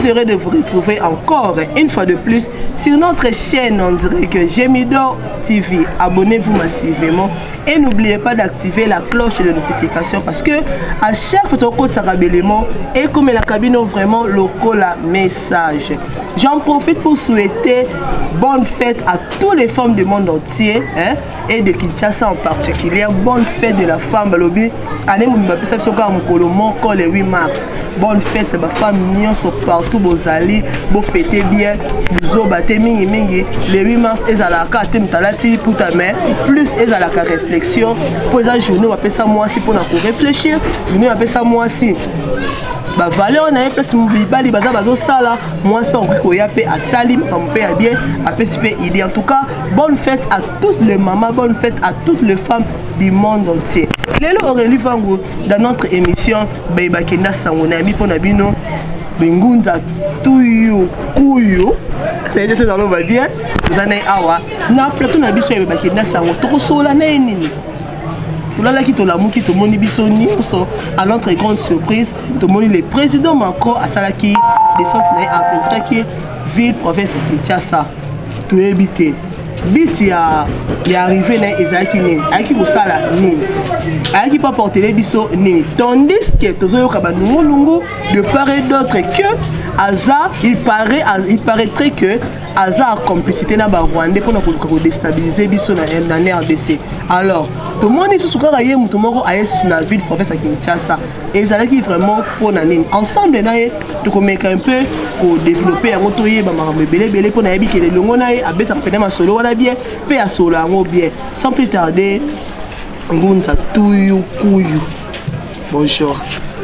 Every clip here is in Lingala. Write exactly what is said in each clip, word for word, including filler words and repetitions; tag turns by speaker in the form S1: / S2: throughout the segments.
S1: heureux de vous retrouver encore une fois de plus sur notre chaîne. On dirait que Gémidor T V. Abonnez-vous massivement et n'oubliez pas d'activer la cloche de notification parce que à chaque fois que ça élément et comme la cabine vraiment local la message. J'en profite pour souhaiter bonne fête à toutes les femmes du monde entier hein, et de Kinshasa en particulier. Bonne fête de la femme Balobi. Année le huit mars. Bonne fête à ma famille sont partout vos alliés, vous fêtez bien, vous obatez mingi mingi. Le huit mars et à la carte m'talati pour ta mère, plus et à la réflexion. Pour la journée on appelle ça moi si pour réfléchir, journée on appelle ça moi si. Bah valeur on a place mobile baza bazo sala moi c'est pas qu'on y a paix à Salim mon père bien à paix idée en tout cas bonne fête à toutes les mamans, bonne fête à toutes les femmes du monde entier. Lelo Aurélie Vango dans notre émission Beba Kenda Sangona mi pour nabino bengunza tuyo kuyo c'est ça dans le va bien vous en avez awa na plateau na biso Beba Kenda Sango to sola na nini. Là qui la mouki to moni biso nyonso à notre grande surprise to moni le président Macron à Salaki des centres à Salaki ville province de Kinshasa to éviter bit ya ya arrivé na ezaki ni aki ko sala ni aki pas porter les biso ni tandis que tozo ka ba lungu de part et d'autre que Aza il paraît il paraîtrait que Aza a complicité na ba Rwandais pour nous déstabiliser biso na na R D C. Alors tout le monde est sur le monde tout le monde est sur la ville province à Kinshasa et ça qui vraiment pour nani ensemble na to commettre un peu pour développer un motoyer ba mabele bele pour na yebi que le longo na e abeta pena masolo wana bien pe a solo ngo bien sans plus tarder Ngunza tuyu kuyu. Bonjour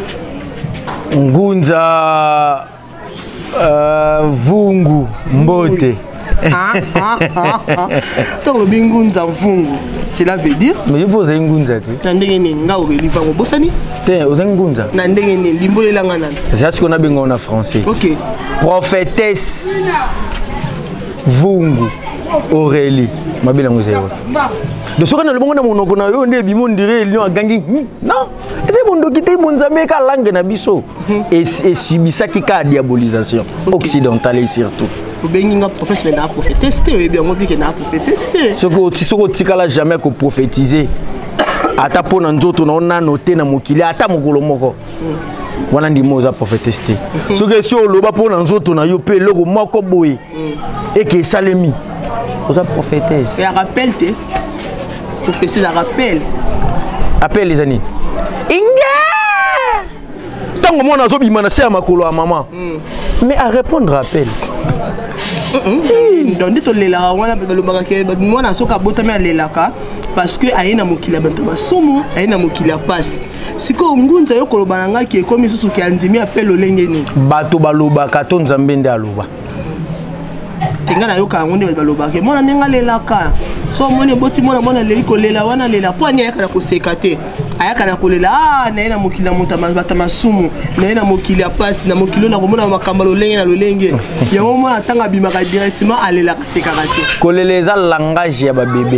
S2: Ngunza euh, Vungu Mbote.
S1: Ah ah ah ah. Donc le Ngunza Vungu, cela veut dire.
S2: Mais je pose Ngunza.
S1: Nandenge ni nga Aurélie Vango bosani.
S2: Tiens, vous Ngunza.
S1: Nandenge ni limbole langa nan.
S2: C'est ce qu'on a bien en français.
S1: OK.
S2: Prophétesse Vungu Aurélie. Mabila Muzewa. De ce qu'on a le monde mon okona yo nde bi mon dire lion gangi. Non. C'est bon donc ité mon zamé ka langue na biso. Et et subisa ki ka diabolisation occidentale surtout.
S1: Au benginga prophète mais na prophétesse et bien on dit que na prophétesse.
S2: Ce que ce que tikala jamais ko prophétiser. Ata pona nzoto na ona noté na mokili ata mokolo moko. Wana ndi moza prophétesse. Ce que si o loba pona nzoto na yo pe loko moko boye. Et que salemi. Oza prophétesse.
S1: Et rappelle te prophétie la rappel.
S2: Appelle les amis. Inga! Tant mon azo bimana c'est à makolo à maman. Mais à répondre appel.
S1: Donc dit les la wana be lo barake moi na soka botama le laka parce que ayena mokila bantaba somo ayena mokila passe. Siko Ngunza yo koloba nga ki ekomi susu ki andimi appel olenge ni. Bato baloba kato nzambe nde aloba. Tenga na yo ka ngonde baloba ke mona nenga le laka. So moni boti mona mona le ko lela wana lela poanya yaka ko sekate ayaka na kolela ah na ina mokila mutama batama sumu na ina mokila passe na mokilo na komona makamba lolenge na lolenge ya mona tanga bimaka directement alela ka sekate koleleza langage ya ba bébé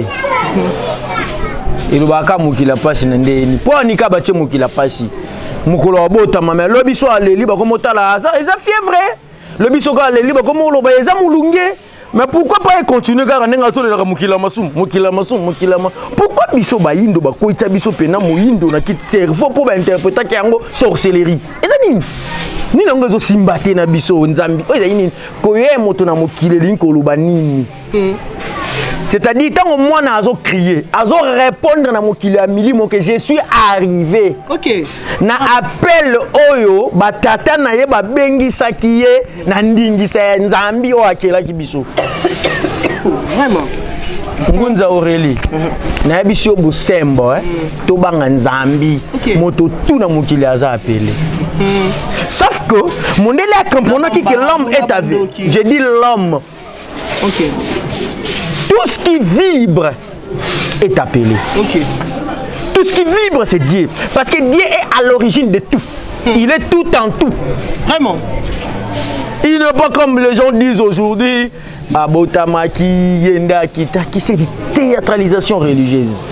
S1: ilobaka mokila passe na ndeni po anika bache mokila passe mokolo wa botama mais lobi so aleli ba komotala ça eza fièvre le biso ka aleli ba komoloba eza mulunge. Mais pourquoi pas continuer car on a la mukila masum, mukila masum, mukila ma. Pourquoi biso ba indo ba koita biso pena mo indo na kit cerveau pour ba interpréter kango sorcellerie. Ezani ni na ngozo simbate na biso nzambi. Oza nini koye moto na mukile linko loba nini. C'est-à-dire tant au moins azo crier, azo répondre na mukile amilimo que je suis arrivé. OK. Na appel oyo ba tata na ye ba bengi sakiye na ndingisa nzambi o akela kibiso. Vraiment. Ngunza Aurélie. Na biso busembo eh to banga nzambi moto tout na mukile aza appelé. Sauf que mon délai a compris que l'homme est avec. Je dis l'homme. OK. Tout ce qui vibre est appelé. Okay. Tout ce qui vibre, c'est Dieu. Parce que Dieu est à l'origine de tout. Hmm. Il est tout en tout. Vraiment. Il n'est pas comme les gens disent aujourd'hui, Abotamaki, Yenda, Kita, qui c'est une théâtralisation religieuse.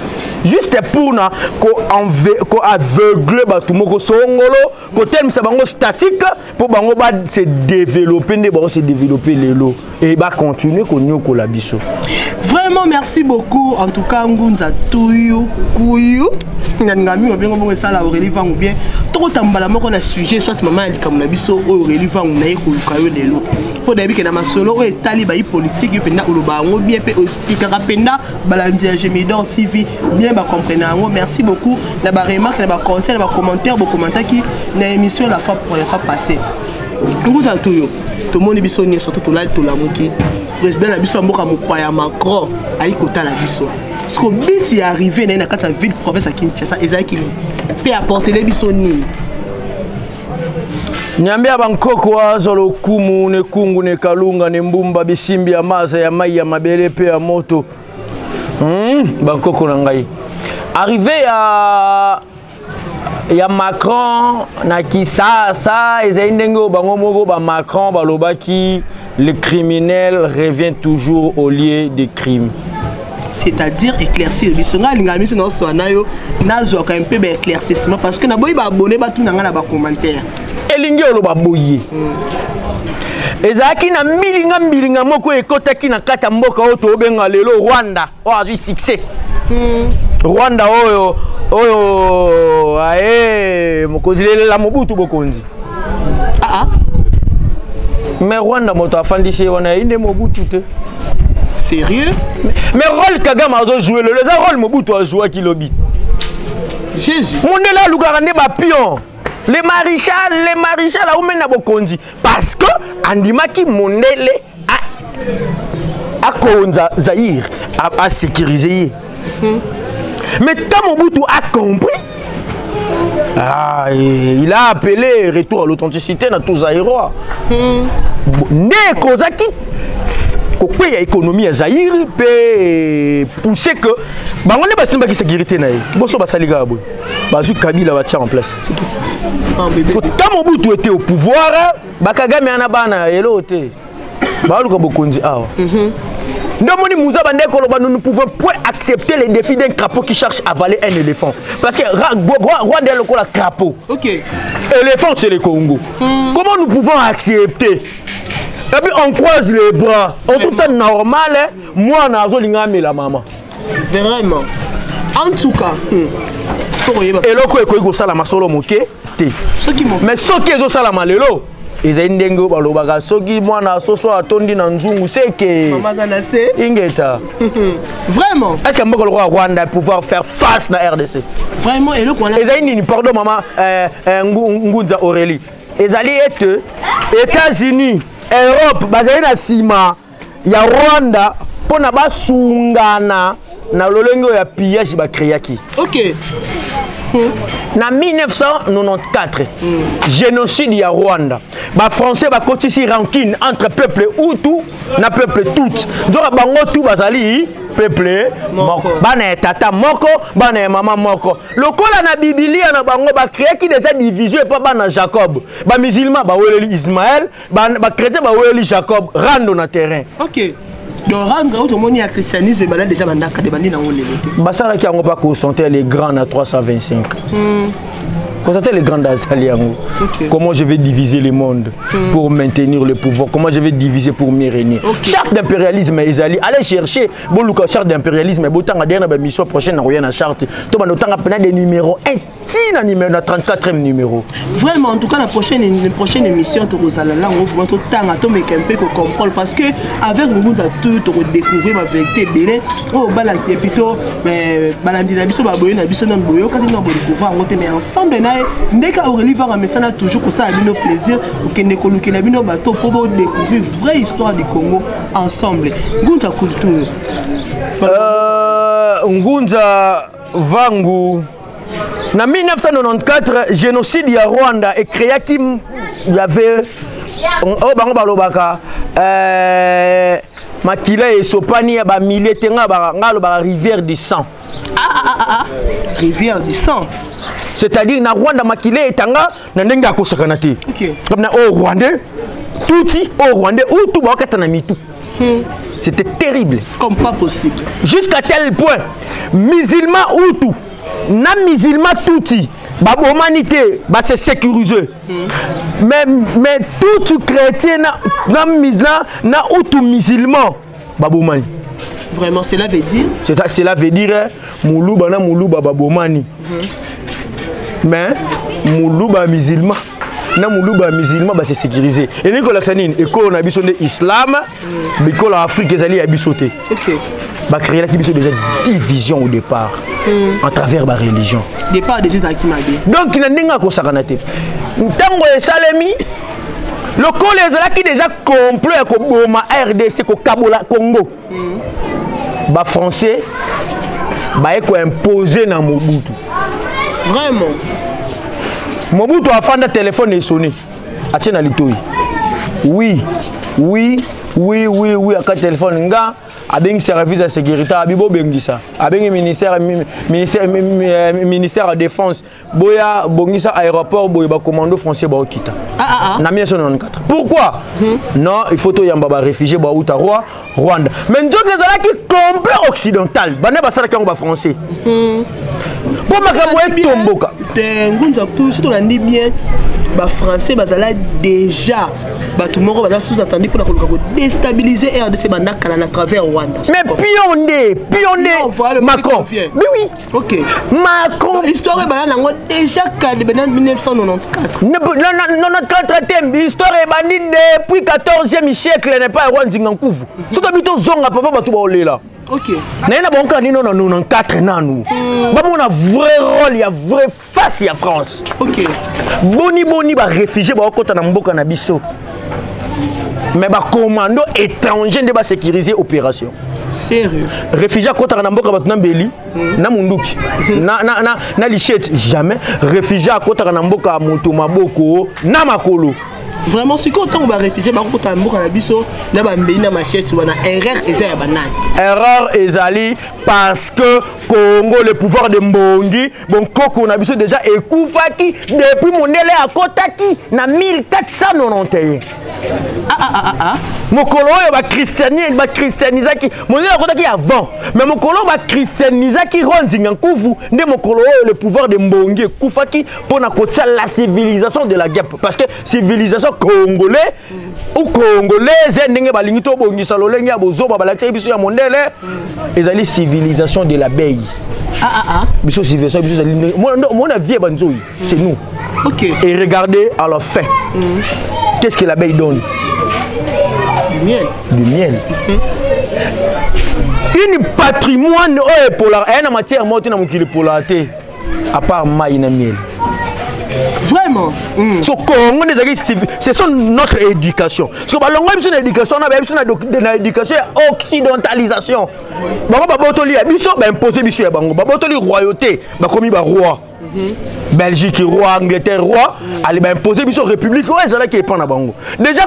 S2: juste pour na ko ko aveugler ba tout moko songolo ko terme ça bango statique pour bango ba se développer ne ba se développer lelo et ba continuer ko nyoko la biso.
S1: Vraiment merci beaucoup en tout cas Ngunza Tuyu Kuyu ngami obengo bongo sala Aurélie Vangu bien to tambala moko na sujet soit maman likam na biso Aurélie Vangu na yeko kayo lelo po debi ke na masolo o etali ba politique penda oloba ngo bien pe expliquer penda balandi ya Gemidor T V bien ba comprendre ngo merci beaucoup na ba remarque na ba conseil na ba commentaire ba commentaire qui na émission la fois pour la fois passée Ngunza Tuyu to moni biso ni surtout to la to la moki président la biso mboka mopaya Macron ayi kota la biso parce que biti arrivé na kata ville province à Kinshasa ezaki fait apporter les biso ni
S2: Nyambia bankoko azolo kumu ne kungu ne kalunga ne mbumba bisimbi ya maza ya mai ya mabele pe ya moto. Hmm, bankoko na ngai. Arrivé à ya Macron na Kisasa ezaindengo bango moko ba Macron balobaki le criminel revient toujours au lieu des crimes.
S1: C'est-à-dire éclaircir bisonga lingami se no so nayo nazo ka un peu éclaircissement parce que na boy ba abonné ba tout na na ba commentaire.
S2: Elingi oloba boye. Ezaki na milinga milinga moko ekotaki na kata mboka oto obenga lelo Rwanda o azui succès. Rwanda oyo oyo ae mokozi la Mobutu bokonzi.
S1: Ah ah.
S2: Mais Rwanda moto afandishe wana inde Mobutu te.
S1: Sérieux?
S2: Mais rôle Kagame a joué le rôle Mobutu a joué qui lobby.
S1: Jésus.
S2: Mon est là lugarande ba pion. Les maréchal, les maréchal a oumena bokonzi parce que andimaki mondele a a konza Zaïre a, a sécurisé. Mm. Mais quand Mobutu a compris, ah, il a appelé retour à l'authenticité dans tous Zaïrois. Mm. Ne kozaki ko ya économie ya Zaïre peut pousser que ba on est ba simba ki sécurité na ye. Boso ba saliga boy. Bazu Kabila va tirer en place, c'est tout. Parce que quand Mobutu était au pouvoir, Bakagame ana bana yelo te. Ba luka bokonzi awa. Non, nous ne pouvons point accepter les défis d'un crapaud qui cherche à avaler un éléphant. Parce que Rwanda est le crapaud.
S1: Ok.
S2: Éléphant, c'est le Congo. Mm. Comment nous pouvons accepter? Et puis on croise les bras. On trouve ça normal. Hein? Moi, on a la maman.
S1: Vraiment. En tout cas. Hmm.
S2: Et là, quand on a solo moké, mais ce qui est au salama lelo. Ezendengo balobaka soki mwana soso atondi na nzungu seke
S1: mama na se
S2: ingeta
S1: vraiment
S2: est-ce que mboko le roi Rwanda pouvoir faire face na R D C
S1: vraiment et le qu'on a
S2: ezali ni pardon maman euh, Ngunza Aurélie ezali ete États-Unis Europe bazali na sima ya Rwanda pona basungana na lolengo ya pillage ba créaki.
S1: OK.
S2: Na mille neuf cent quatre-vingt-quatorze, mm. génocide ya Rwanda. Ba français ba kotisi rancune entre peuple Hutu na peuple Tutsi. Nzoka bango tout bazali peuple moko. Bana tata moko, bana mama moko. Lokola na Biblia na bango ba créé qui déjà division et pas bana Jacob. Ba musulman ba weleli Ismaël, ba ba chrétien ba weleli Jacob rando na terrain.
S1: OK. Donc rendre au monde à christianisme bana déjà banda ka de bandi na ngolelo.
S2: Basara ki ango pas consulter les grands à trois cent vingt-cinq. Mm. Constatez les grandes alliances. Okay. Comment je vais diviser le monde mm. pour maintenir le pouvoir. Comment je vais diviser pour mieux régner. Okay. Charte d'impérialisme, allez chercher. Bon, le charte d'impérialisme, bon, tant que la mission prochaine, on a charte. Tout le temps, on a des numéros. Un petit numéro, trente-quatrième numéro.
S1: Vraiment, en tout cas, la prochaine, la prochaine émission, on va vous tout temps à tomber un peu comprendre parce que avec nous, on a tout découvrir ma vérité. Oh, balandi plutôt, mais balandi la mission, baboye, la mission, boyo, quand on a découvert, on était mais ensemble. Dès qu'Aurélie va ramener ça, toujours ça a nos plaisir pour qu'on découvre la bino bateau pour découvrir vraie histoire du Congo ensemble. Ngunza culture.
S2: Euh, Ngunza Vangu. En mille neuf cent quatre-vingt-quatorze, génocide ya Rwanda et créé qui il y avait oh bango balobaka euh makila et sopani ya ba milliers tenga ba ngalo ba rivière du sang.
S1: Ah ah ah ah. Rivière du sang.
S2: C'est-à-dire na Rwanda makile etanga na ndenga ko sakana te.
S1: OK.
S2: Comme na o Rwanda tuti o Rwanda ou tout ba kata na mitu.
S1: Mm.
S2: C'était terrible.
S1: Comme pas possible.
S2: Jusqu'à tel point, musulman Hutu, na musulman Tutsi, bah humanité, bah c'est sécurisé. Mm. Mais mais tout chrétien na na musulman na Hutu musulman, bah bomani.
S1: Vraiment, cela veut dire.
S2: C'est cela veut dire Moulouba na Moulouba bah bomani. Mm. Mais Moulouba musulman. Na Moulouba musulman bah c'est sécurisé. Et les Golaksanine, école on a besoin de l'islam, l'école en Afrique ils allaient à bisoter.
S1: Ok.
S2: Bah créer là qui besoin déjà division au départ mm. à travers la religion.
S1: Départ déjà dans qui m'a dit.
S2: Donc il n'a n'enga ko sakanate. Ntango e salemi le col les là qui déjà complet ko boma R D C ko Kabola Congo. Mm. Bah français bah ko imposer na Mobutu.
S1: Vraiment.
S2: Mobutu a fait un téléphone et sonné. A tient à l'itoui. Oui, oui, oui, oui, oui, à quatre téléphones. Nga, a bien service de sécurité, a bibo bengisa. A bien ministère, ministère, ministère de défense. Boya, bongisa aéroport, boya commando français ba okita.
S1: Ah ah ah.
S2: Na mille neuf cent quatre-vingt-quatre. Pourquoi? Hmm. Non, il faut to yamba ba réfugié ba uta roi Rwanda. Mais donc les ala qui complet occidental. Bana ba sala kango ba français. Hmm. Pour ma camoufler tomboka.
S1: Ngunza tout surtout on dit bien. Bah français bah là déjà bah tout le monde va sous-entendu pour la déstabiliser R D C banda à travers Rwanda. Mais
S2: pionnier, pionnier Macron. Mais oui.
S1: OK.
S2: Macron
S1: l'histoire est banane déjà cadre mille neuf cent quatre-vingt-quatorze.
S2: Non non non quatre-vingts l'histoire est banane depuis quatorzième siècle n'est pas Rwanda ngankuvu. Surtout bito zonga papa ba tout ba olela.
S1: OK.
S2: Na ina bon kanino na quatre-vingt-quatorze nanu. Ba mona vrai rôle, il y a vrai face il y a France.
S1: OK.
S2: Boni boni ba réfugié ba okota na mboka na biso. Mais ba commando étranger de ba sécuriser opération.
S1: Sérieux.
S2: Réfugié kota na mboka ba tunambeli na munduki. Na na na na lichette jamais. Réfugié kota na mboka moto maboko na makolo.
S1: Vraiment, si quand on va réfugier, on va aller à biso, na bambeli na machette, on a erreur ezali ya banane.
S2: Erreur ezali parce que Congo le pouvoir de Mbongi, bon koko na biso déjà ekufaki depuis mondele akotaki na mille quatre cent quatre-vingt-onze.
S1: Ah ah ah ah.
S2: Mokolo oyo ba christianisme ba christianisaki, mondele akotaki avant, mais mokolo ba christianisaki ronzinga nkuvu, nde mokolo oyo le pouvoir de Mbongi ekufaki pona kotia la civilisation de la guerre parce que civilisation congolais mm. ou congolaise ndenge balingi to bongisa lolenge ya bozoba balaki biso ya mondele mm. ezali civilisation de l'abeille.
S1: Ah ah ah.
S2: Biso civilisation biso ezali mon avis banzoi, c'est nous.
S1: OK.
S2: Et regardez à la fin. Mm. Qu'est-ce que l'abeille donne?
S1: Du miel.
S2: Du miel. Mm. Une patrimoine oh, pour la en matière morte na mokili pour la té à part maï na miel.
S1: Vraiment.
S2: Mm. So, c'est ça notre éducation. Parce que l'on a besoin d'éducation, on a besoin d'éducation occidentalisation. On a besoin d'imposer la royauté, comme il roi. Belgique roi, Angleterre roi, allez imposer la république. Déjà,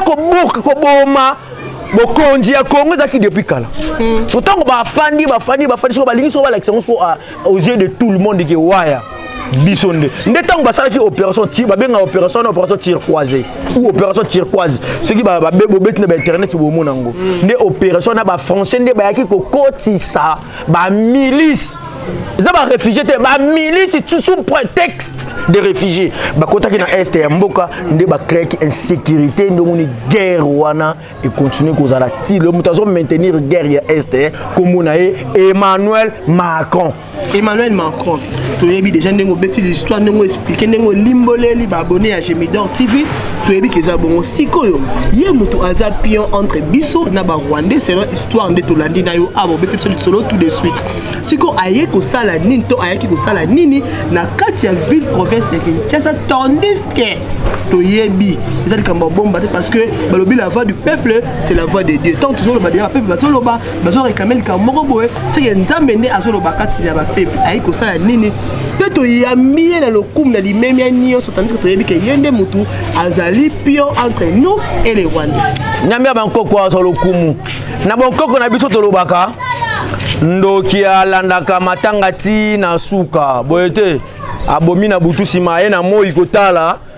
S2: Bokondi ya Congo zaki depuis kala. Surtout on va fandi, va fandi, va fandi sur balingi sur l'excellence aux yeux de tout le monde qui waya. Bisonde. Ndetang basala ki opération tir, ba benga opération opération tir croisé ou opération tir croisé. Ce qui ba ba bobet na internet bo monango. Ndé opération na ba français ndé ba yaki ko kotisa ba milice. Ils ont réfugiés, ma milice sous prétexte de réfugiés. Bah quand qui na est et mboka, ndé ba créer insécurité, ndé guerre wana et continuer cause à la tire. Le mutazo maintenir guerre ya est comme on a Emmanuel Macron.
S1: Emmanuel Macron. Tu as déjà ndé ngobeti l'histoire ndé expliquer ndé limboleli ba abonné à Gemidor T V. Tu as dit que ça bon sikoyo. Yé mutu aza pion entre biso na ba Rwandais, c'est notre histoire ndé to landi na yo abo beti solo tout de suite. Siko aye ko sala nini to ayaki ko sala nini na kati ya ville province ya Kinshasa tandis que to yebi ezali kamba bomba parce que balobi la voix du peuple c'est la voix de Dieu tant toujours le ba dia peuple bazo loba bazo réclamer ka moko boye c'est que nzambe ne azo loba kati ya ba peuple aye ko sala nini pe to yamie na lokum na limemia nyonso tandis que to yebi ke yende mutu azali pio entre nous et les Rwandais
S2: nyambia bankoko azo lokumu na bankoko na biso to lobaka ndoki alandaka matanga ti na suka boyete abomi na butu sima ye na moi kotala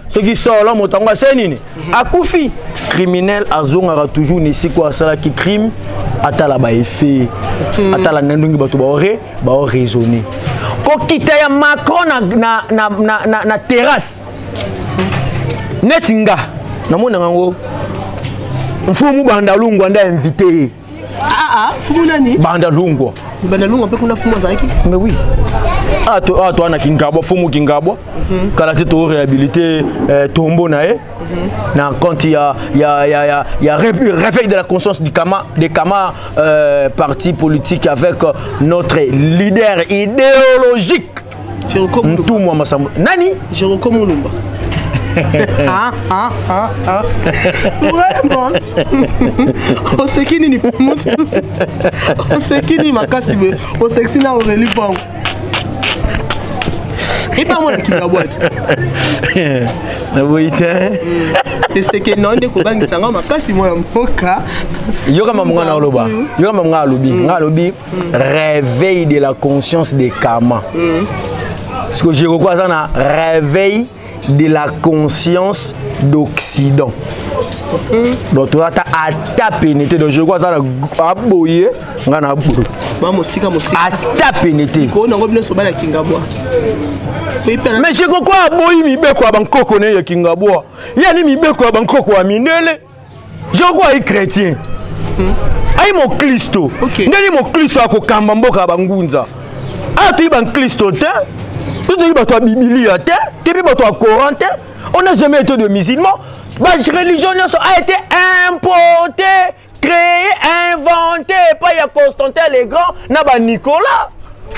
S2: ce qui sort là motango c'est nini akufi criminel azongaka toujours nesi ko asala ki crime atala ba effet atala ndungi bato ba ore ba raisonner ko kita ya Macron na na na na, na, na terrasse netinga namona ngango mfumu banda lungwa nda invité
S1: ah ah fumu nani
S2: banda lungwa
S1: banda lungwa pe kuna fumu zaki
S2: mais oui ah to ah to ana kingabwa fumu kingabwa kala te to réhabiliter tombo na e na quand il y a il y a il y a il y a réveil de la conscience du Kama des Kama euh, parti politique avec notre leader idéologique tout moi masamba nani
S1: je recommande ah ah ah ah vraiment on sait qui ni on sait qui ni makasi on sait que na on relit pas et pas moi qui la boîte
S2: na boîte
S1: et c'est que non de ko bangisa nga makasi moi mpoka
S2: yo kama mwana oloba yo kama mwana lobi nga lobi réveil de la conscience des Kama parce que je crois ça na réveil de la conscience d'Occident. Donc tu as à pénétrer. Donc je crois ça a boyer, on a bourre.
S1: Bah musika musika.
S2: À pénétrer.
S1: Ko na ngobino so bala kingabwa.
S2: Mais je crois quoi boyi mi be ko bankoko ne ya kingabwa. Ya ni mi be ko bankoko wa mindele. Je crois il chrétien. Ai mo Kristo. Ndeni mo Kristo akokamba mboka bangunza. Ah tu ban Kristo te. La Bible, on n'a jamais été de musulmans. La religion a été importée, créée, inventée par Constantin le Grand, n'a Nicolas.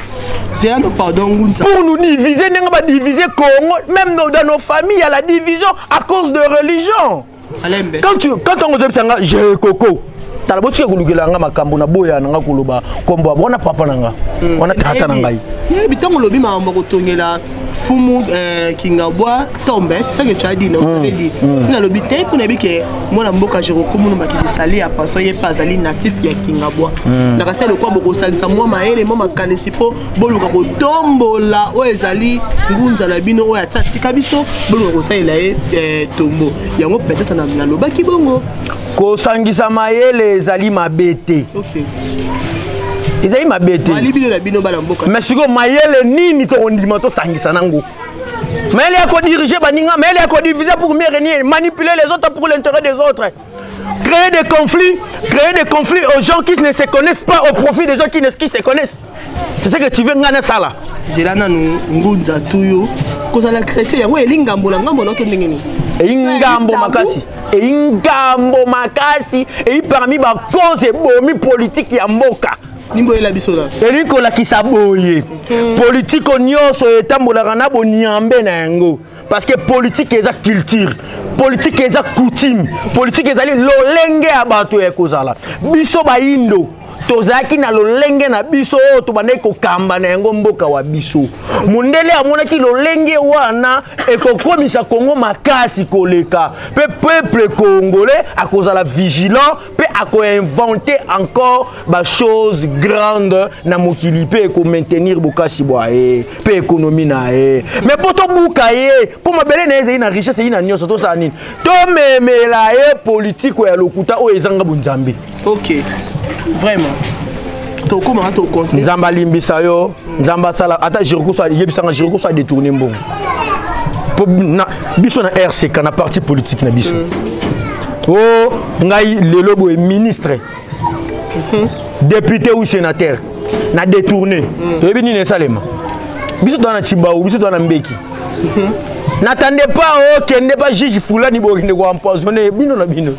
S1: Pardon,
S2: pour nous diviser, nous avons divisé Congo, même dans nos familles, il y a la division à cause de religion. Quand, tu, quand on dit que j'ai coco, talabotia kulukela nga makambo na boya nga kuluba kombo bona papa nanga wana tata nanga
S1: ye bitango lobi mambo kotongela fumu kingabwa tombe c'est ça que tu as dit non tu as dit na lobi te pour nabike mona mboka jero komuno makidi sali a paso ye pas ali natif ya kingabwa na kasa le kwa boko sansa moi maele moi makanisi po boluka ko tombola o ezali ngunza na bino o ya tsatika biso boluka ko saila e tombo yango peut-être na loba ki bongo
S2: ko sangisa mayele ezali mabete.
S1: OK.
S2: Ezali mabete.
S1: Mali bino na bino bala mboka.
S2: Mais siko mayele nini to ondima to sangisa nango. Mayele yako diriger baninga, mayele yako diviser pour mieux régner, manipuler les autres pour l'intérêt des autres. Créer des conflits, créer des conflits aux gens qui ne se connaissent pas au profit des gens qui, ne, qui se connaissent. C'est ce que tu veux ngana sala.
S1: Zelana ngunza tuyo. Koza la chrétien yango elingambo la ngambo noke ndengeni.
S2: Ingambo makasi et ingambo makasi et parmi ba cause bomi politique ya mboka
S1: nimbo ela bisola
S2: et nikola kisaboye politique onyoso etambola na bonyambe na yango parce que politique eza culture politique eza coutume politique eza lolenge ya bato ya kozala biso ba indo tozaki na lolenge na biso to bandai ko kamba na yango mboka wa biso mundele amonaki lolenge wana ekokomisa Congo makasi koleka pe peuple congolais a cause la vigilant pe a ko inventer encore ba chose grande na mokili pe ko maintenir bokasi bwa e pe économie na e mais poto buka ye po mabele na eze ina richesse ina nyoso to sa nini to memela e politique ya lokuta o ezanga bunzambe.
S1: OK. Vraiment. Comment tu continues?
S2: Nzamba limbisa yo, nzamba sala ata jiroko so yebisanga jiroko so détourner mbongo. Na biso na R C K na parti politique na biso. Oh, ngai lelo boy ministre. Député ou sénateur na détourner. Yebi ni salema. Biso to na Chibaou, biso to na Mbeki. N'attendez pas oh kende pas juge fulani bo kende ko empoisonner bino na bino.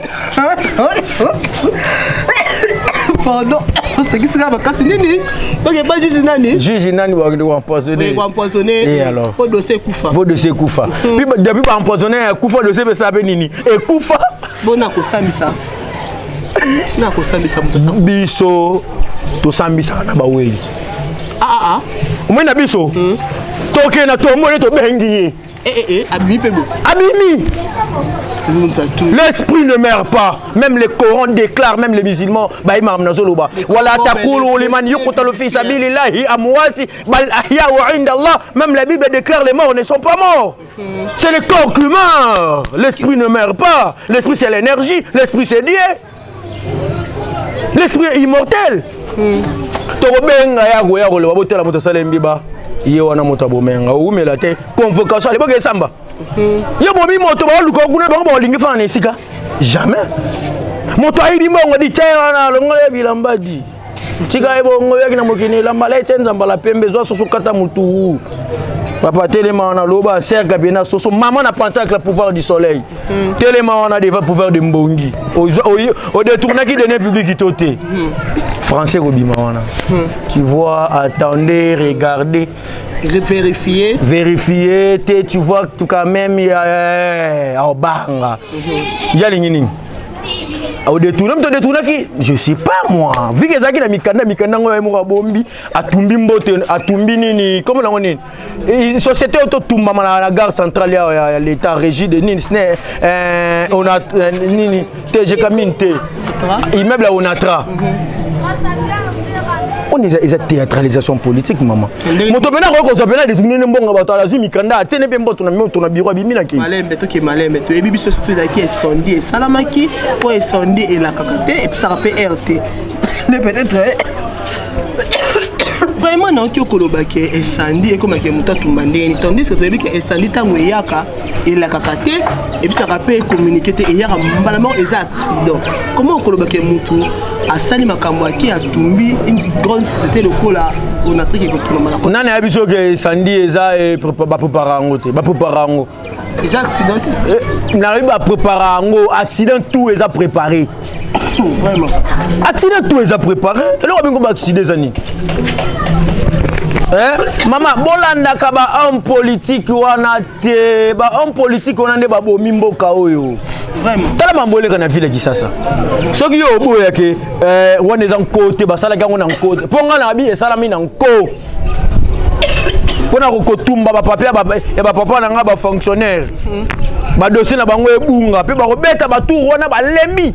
S2: Pardon, c'est qui sera bakasi nini? Parce que pas juge nani? Juge nani va empoisonner.
S1: Va empoisonner.
S2: Et alors?
S1: Faut dossier Koufa.
S2: Faut dossier Koufa. Puis depuis pas empoisonner Koufa dossier be sabe nini? Et Koufa.
S1: Bona ko sambisa. Na ko sambisa mutasa.
S2: Biso to sambisa na ba wei.
S1: Ah ah ah.
S2: Umwe na biso. Toke na tomone to bengi.
S1: Eh eh eh, Abimi Pebo.
S2: Abimi.
S1: L'esprit
S2: ne meurt pas. Même les Corans déclarent, même les musulmans, bah imam nazoloba. Wala taqulu liman yuqtalu fi sabilillahi amwati bal ahya'u 'inda Allah. Même la Bible déclare les morts ne sont pas morts. C'est le corps qui meurt. L'esprit ne meurt pas. L'esprit c'est l'énergie, l'esprit c'est Dieu. L'esprit est immortel. Tobenga ya go ya go le botela moto salembiba. Iyo wana moto abomenga umela te convocation à l'époque samba. Yo bomi moto ba luko kuna bango ba lingi fana nesika. Jamais. Moto ayidi mbongo di tena na longo ya bilambadi. Tika ebongo ya kina mokini lamba la tsenza mbala pembe zo soso kata mutu. Papa tellement na loba cercle bena soso maman na pentacle le pouvoir du soleil. Tellement on a des pouvoir de mbongi. Au au détourner qui donner public toté. Français Robima wana. Tu vois, attendez, regardez.
S1: Vérifier.
S2: Vérifier, tu vois tout quand même il y a au banga. Il y a les nini. Au détourner, tu détourner qui je sais pas moi. Vu que ça qui na mikanda mikanda ngo mo bombi atumbi mbote atumbi nini comment on dit. Société auto tumba na la gare centrale ya l'état régie de nini euh on a nini T G Kaminte. Immeuble à Onatra. On est une théâtralisation politique, maman. Moto bena ko ko bena détourner mbonga bato la zumi kanda tene pe mboto na mboto na bureau bimina ki.
S1: Malembe to ki malembe to ebibi société da ki sondi et salamaki pour sondi et la kakate et puis ça rappelle R T. Mais peut-être vraiment non ki okoloba ke esandi et comme ke moto tumbandeni tandis que to ebi ke esandi tango yaka et la kakate et puis ça rappelle communiquer et yaka mbala mort exact accident. Comment okoloba ke mutu asali makambo aki atumbi une grande société locale on a truc que tout le monde
S2: nana abiso ke sandi eza e ba préparer ngo te ba préparer ngo
S1: eza accident
S2: na ba préparer ngo accident tout eza préparé
S1: vraiment
S2: accident tout eza préparé et là on va accident zani eh mama bolanda ka ba homme politique wana te ba homme politique wana ne ba bomi mboka oyo
S1: vraiment
S2: tala mambolé kana ville ki sasa soki yo boya ke euh wana za côté ba sala kango na côté ponga na bi esala mi na ko pona ko kotumba ba papier ba e ba papa na nga ba fonctionnaire ba dossier na bango ebunga pe ba ko beta ba tour wana ba lembi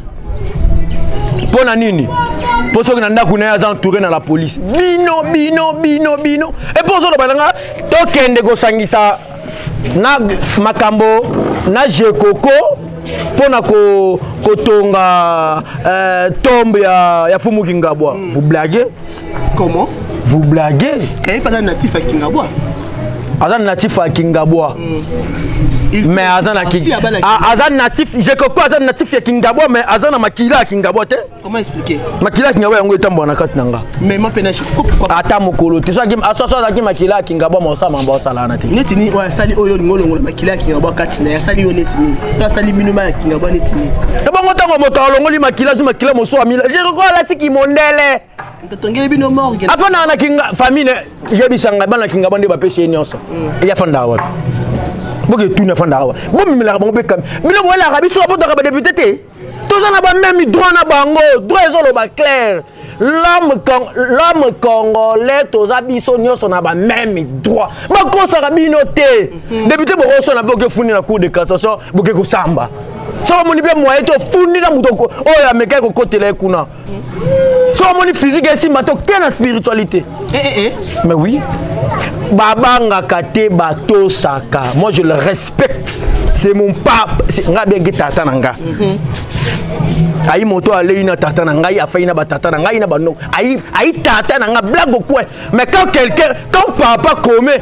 S2: pona nini poso que nanda kuna ya entouré dans la police bino bino bino bino et poso lo balanga to kende ko sangisa na makambo na jekoko pona ko kotonga euh tombe ya ya Fumu Kingabwa. Mm. Vous blaguez?
S1: Comment?
S2: Vous blaguez?
S1: Quand pas natif à Kingabwa.
S2: Azan natif à Kingabwa. Mm. Mais Azan Azan natif, je comprends Azan natif ya Kingabwa mais Azan na makila Kingabwa te.
S1: Comment expliquer?
S2: Makila Kingabwa yango etambo na kati nanga.
S1: Mais ma peine pourquoi?
S2: Ata mokolo te so ki aso so ki makila Kingabwa mo sa mamba sala na te.
S1: Netini wa sali oyo ngolo ngolo makila Kingabwa kati na ya sali yo netini. Ta sali minuma ya Kingabwa netini.
S2: To bango tango moto alongoli makila si makila mo so amila. Je crois la tiki mondele.
S1: Tongeli bino morgue.
S2: Afana na kinga famille yebisanga bana Kingabwa nde ba pêcher nyonso. Ya fanda wa. Boke tout na fanda wa. Bo mimela bango bekam. Bilo wala ka biso apoto ka ba député te. Toza na ba même droit na bango, droit ezolo ba clair. L'homme l'homme congolais toza biso nyonso na ba même droit. Ba kosa ka bino te. Député bo so na boke funi na cour de cassation, boke ko samba. So moni be moyen to funi na mutoko. Oh ya meka ko kotela kuna. So moni physique ici mato quelle spiritualité.
S1: Eh eh eh.
S2: Mais oui. Babanga kate bato saka. Moi je le respecte. C'est mon pape. C'est nga bien tata nanga. Aïe moto allé na tata nanga, ya faina ba tata nanga ina ba non. Aïe aïe tata nanga blague quoi. Mais quand quelqu'un quand papa commet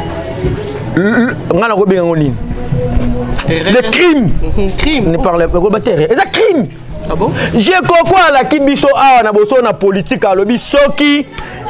S2: nga na ko bien ngoni. Le crime.
S1: Crime.
S2: Ne parle pas robatere. C'est crime.
S1: Ah bon?
S2: J'ai quoi la kibiso a na boso na politique a lobi soki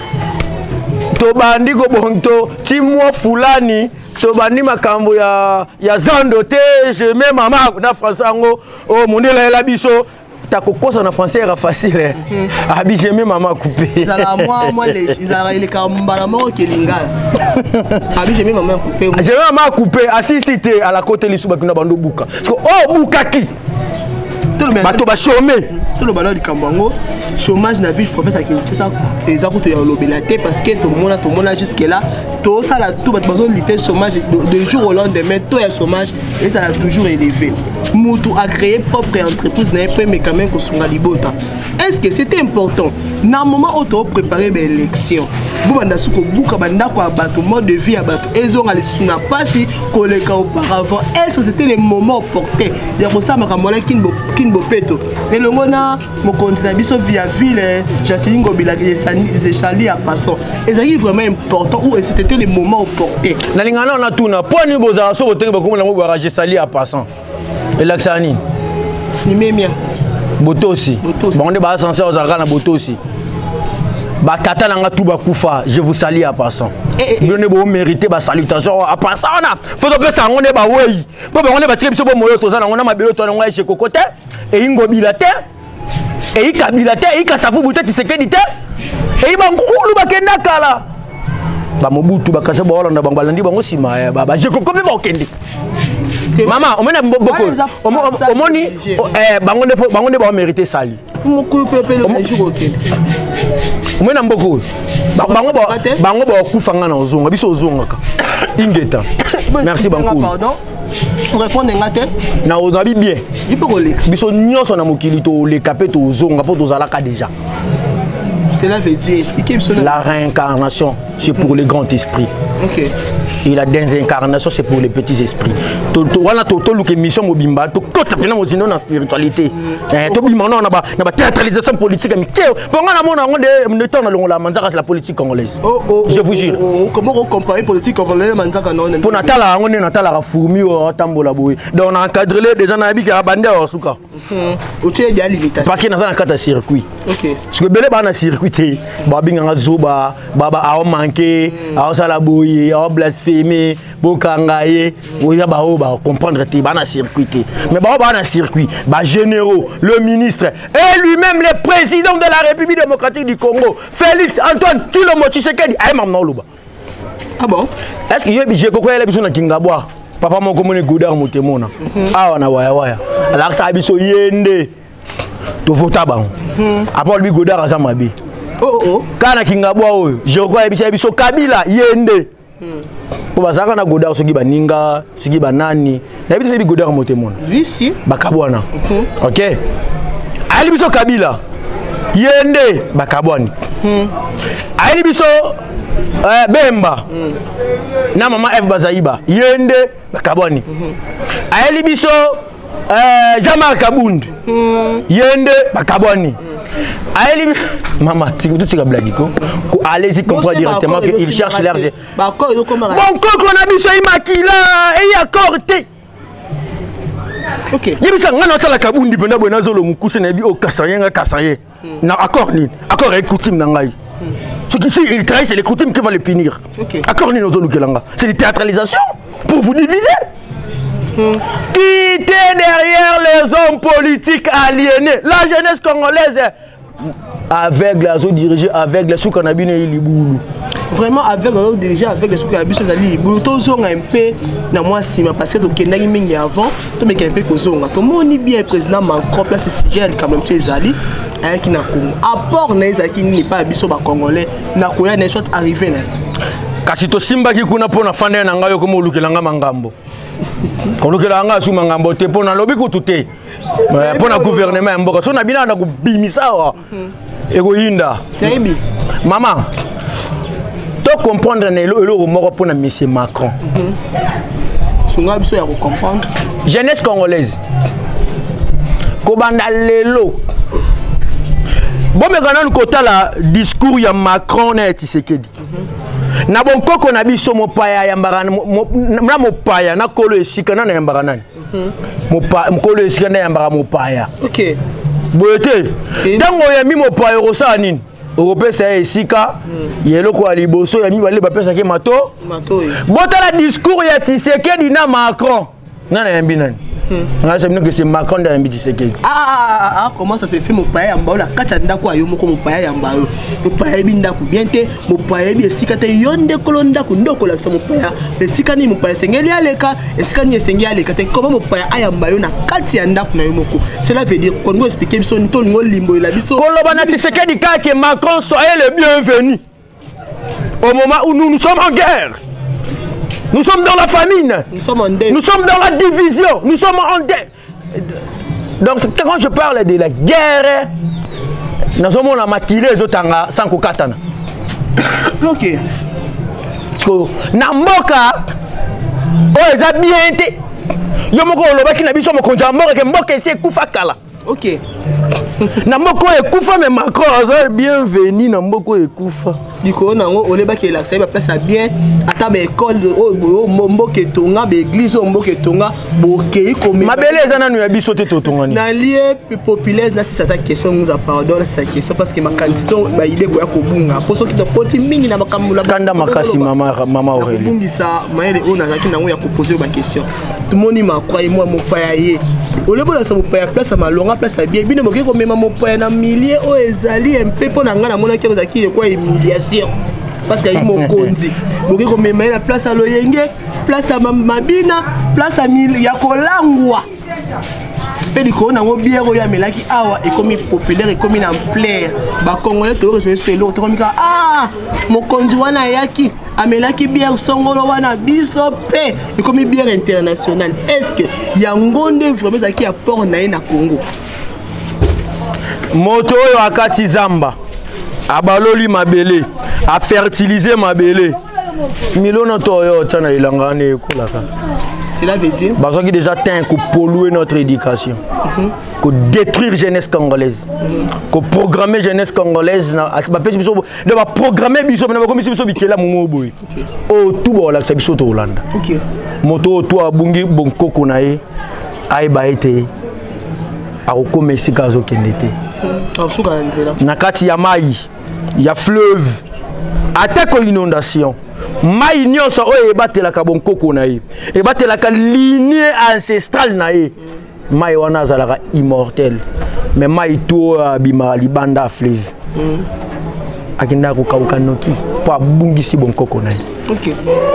S2: to bandi ko bonto ti moi fulani to bandi makambo ya ya zando te je mets mama na français ngo o mondela la biso ta kokosa na français era facile abi je mets mama coupé
S1: ça moi moi les ils ont les kambala mo kelinga abi je mets mama coupé
S2: je mets mama coupé assisté à la côté lisuba kuna bando buka parce que oh bukaki
S1: to
S2: bato ba chômer
S1: tout le ballon du Kambango chômage na ville province à Kinshasa déjà que tu as l'obélaté parce que tout le monde tout le monde jusque là tout ça là tout bato besoin lutter chômage de jour au lendemain tout est chômage et ça a toujours élevé Moutou a créé propre entreprise n'a pas mais quand même que son libota est-ce que c'était important dans le moment où tu as préparé l'élection vous banda suko buka banda kwa bato mode de vie à bato ils ont allé sous na pasi collègue auparavant est-ce que c'était le moment opportun de pour ça makambola kinbo kinbo peto mais le mona mon continent biso via ville Jacqueline Ngobila j'ai chali à passant et ça est vraiment important ou c'était le moment opportun
S2: na lingana on a tout na point ni boza so botenga bakomo na mo bara j'ai chali à passant et l'axani
S1: ni memia
S2: boto aussi bon on ba censé aux argana boto aussi ba tata nanga tout ba kufa je vous salue à passant vous ne vous méritez ba salutation à passant on a faut que ça on est ba oui po ba on est ba tirer biso bo moyo to za na on a mabelo to na chez kokote et Ngobila te et Kabila te et Kasavu buté Tshisekedi te et ba ngulu ba kenda kala ba mobutu ba kasa ba Hollande ba balandi bango sima ba ba je kokopé ba okende maman on mena beaucoup on moni eh bango ne bango ne ba mériter sali
S1: mo ko pepe le jour okende
S2: mona mboko bango ba bango ba kufanga na ozonga biso ozonga ka ingeta merci banko
S1: pardon pour répondre ngate
S2: na on abi bien
S1: il peut koleka
S2: biso nyonso na mokili to le capé to ozonga po to zalaka déjà
S1: cela veut dire expliquer
S2: la réincarnation c'est pour les grands esprits
S1: OK
S2: et la désincarnation c'est pour les petits esprits to to wana to to luke mission mobimba to kota pena mozindo na spiritualité eh to bimana na ba na ba théâtralisation politique mi keo bonga na mona ngonde ne temps na longola manzaka c'est la politique congolaise
S1: oh, oh,
S2: je vous jure
S1: oh, comment on compare politique congolaise manzaka non
S2: pour natala ngonde natala ka fourmi o tambola boy donc on a encadré déjà na bika bande o suka
S1: o tient bien limitation
S2: parce que na za na kata circuit
S1: OK
S2: parce que belé ba na circuit ba binga nga zoba baba a manqué a sala boy a blasphémer bokangaye oya ba o ba comprendre te ba na circuit mais ba ba na circuit ba généraux le ministre et lui-même le président de la République démocratique du Congo Félix Antoine Tshilombo Tshisekedi ay mam na loba
S1: ah bon
S2: est-ce que yebi je kokoyela biso na Kingabwa papa moko mone godar motemona awa na waya waya alors ça biso yende to vota ba après lui godar aza mabe
S1: oh oh
S2: kana Kingabwa oyo je kokoyela biso biso Kabila yende po bazaka na godar soki baninga soki banani na biso bi godar motemona
S1: lui si
S2: bakabwana OK ali biso Kabila yende bakabwani ali biso eh Bemba na mama F Bazaiba yende bakabwani ali biso eh Jean-Marc Kabund yende bakabwani ali maman tu tu tu blague ko allez-y comprendre directement que il cherche l'argent
S1: ba ko yo comment
S2: bon koko na biso imakila et accord te
S1: OK
S2: yebisa ngana tala Kabundi penda bona zolo mukuse na bi o kasayenga kasaye na accord ni accord et coutume na ngai ce qui il travaille c'est les coutumes qui vont le punir
S1: OK
S2: accord ni nozolo kelanga c'est des théâtralisations pour vous diviser. Hmm. Quittez derrière les hommes politiques aliénés la jeunesse congolaise aveugle la zone dirigée aveugle sous canabine et liboulou
S1: vraiment aveugle déjà avec les sous canabine zali liboulou to zonga un peu na moi sima parce que to kendaki mingi avant to meka un peu ko zonga to moni bien président Macron place sujet quand même chez zali avec na Congo apport na ezaki ni pas biso ba congolais na koya na soit arrivé na
S2: kasi to simba ki kuna pona fane na ngayo ko molukelanga mangambo kolukela nga suma ngambo te pona lobi kututé pona gouvernement mboka so na bina na kubimisa wa ego yinda
S1: taibi
S2: maman to comprendre ne lo lo moko pona monsieur Macron
S1: sunga biso ya ko comprendre
S2: jeunesse congolaise ko banda lelo bon me kana kota la discours ya Macron na Tshisekedi na bon koko na biso mopaya ya mbarana na mopaya na kolo esika na ya mbarana mopa mkolo esika na ya mbara mopaya
S1: OK
S2: boyete tango ya mi mopaya ko nini okopesa esika yelo ko liboso ya mi bale bapesa ke mato
S1: mato
S2: bota la discours ya Tshisekedi na Macron na na yambi nani nga sabino que c'est Macron dans Mbiti Sekedi.
S1: Ah ah ah comment ça se fait mopaya yamba la kata ndako ayo moko mopaya yamba yo. Mopaya bindako bien te mopaya bi esika te yonde kolonda ku ndoko la sa mopaya. Esika ni mopaya sengeli aleka, esika ni sengeli aleka te comment mopaya ayamba yo na kati ya ndako na yo moko. Cela veut dire qu'on doit expliquer biso ni to ngo limbo la biso.
S2: Kolobana Tshisekedi ka que Macron soyez le bienvenu. Au moment où nous nous sommes en guerre. Nous sommes dans la famine.
S1: Nous sommes en deuil.
S2: Nous sommes dans la division. Nous sommes en deuil. Donc, quand je parle de la guerre, nous sommes en maquillé les autres sans kokatana.
S1: Ok.
S2: Parce que, Namboka, oh, ils ont bien été. Yomoko, le baki n'a biso mo konjambo, que Mboka c'est Koufa Kala.
S1: Ok.
S2: Namboko est Koufa, mais Macron, c'est bienvenu. Namboko est Koufa.
S1: Du coup, on a on est qui est là, ça va passer bien. Attends, mais école de oh mombo que tonga, église mombo que tonga, boké comme.
S2: Ma belle est un annu bisoté tonga.
S1: Dans lieu populaire, là c'est cette question nous a pardon, c'est cette question parce que ma candidat, bah il est quoi kobunga. Pour ceux qui doivent porter mingi na makamula.
S2: Kanda makasi mama mama Aurélie.
S1: Bungi ça, maël on a qui n'a pas poser ma question. Tout le monde m'a croyé moi mon paye. Au lieu de ça mon paye place à ma longue place à bien. Bien moké comme même mon paye na millier au ezali un peu pour n'anga na mona qui est qui est quoi humiliation. Parce qu'il y a mon kondi. Moké comme même la place à loyenge, place à mabina, place à mille yakolangwa. Pédico na bien roya melaki awa et comme populaire et comme en plaire. Ba congolais to rejoindre sur l'autre comme ah mon kondi wana yaki amelaki bière songolo wana biso pe et comme bière internationale. Est-ce que yangonde vraiment zaki a port na na Congo?
S2: Moto yo akati zamba. Abaloli mabele, a fertiliser mabele. Milona toyo tana ilangane kolaka.
S1: Cela veut dire
S2: parce que déjà t'as que polluer notre éducation, que détruire jeunesse congolaise, que programmer jeunesse congolaise, de va programmer biso na comme biso bikela momo boy. Oh tout bon là c'est biso to Hollande. OK. Moto to abungi bonkoko na ye ay ba été a recommencer kazo kendete.
S1: En souka nzela.
S2: Na kati ya mai, ya fleuve, attaque inondation. Mai nyonso oyo ebatelaka bonkoko na ye ebatelaka lignée ancestrale na ye mai wana azalaka immortel mais mai to abima libanda fleuve akenda kokauka noki po abungisi bonkoko na ye.
S1: OK.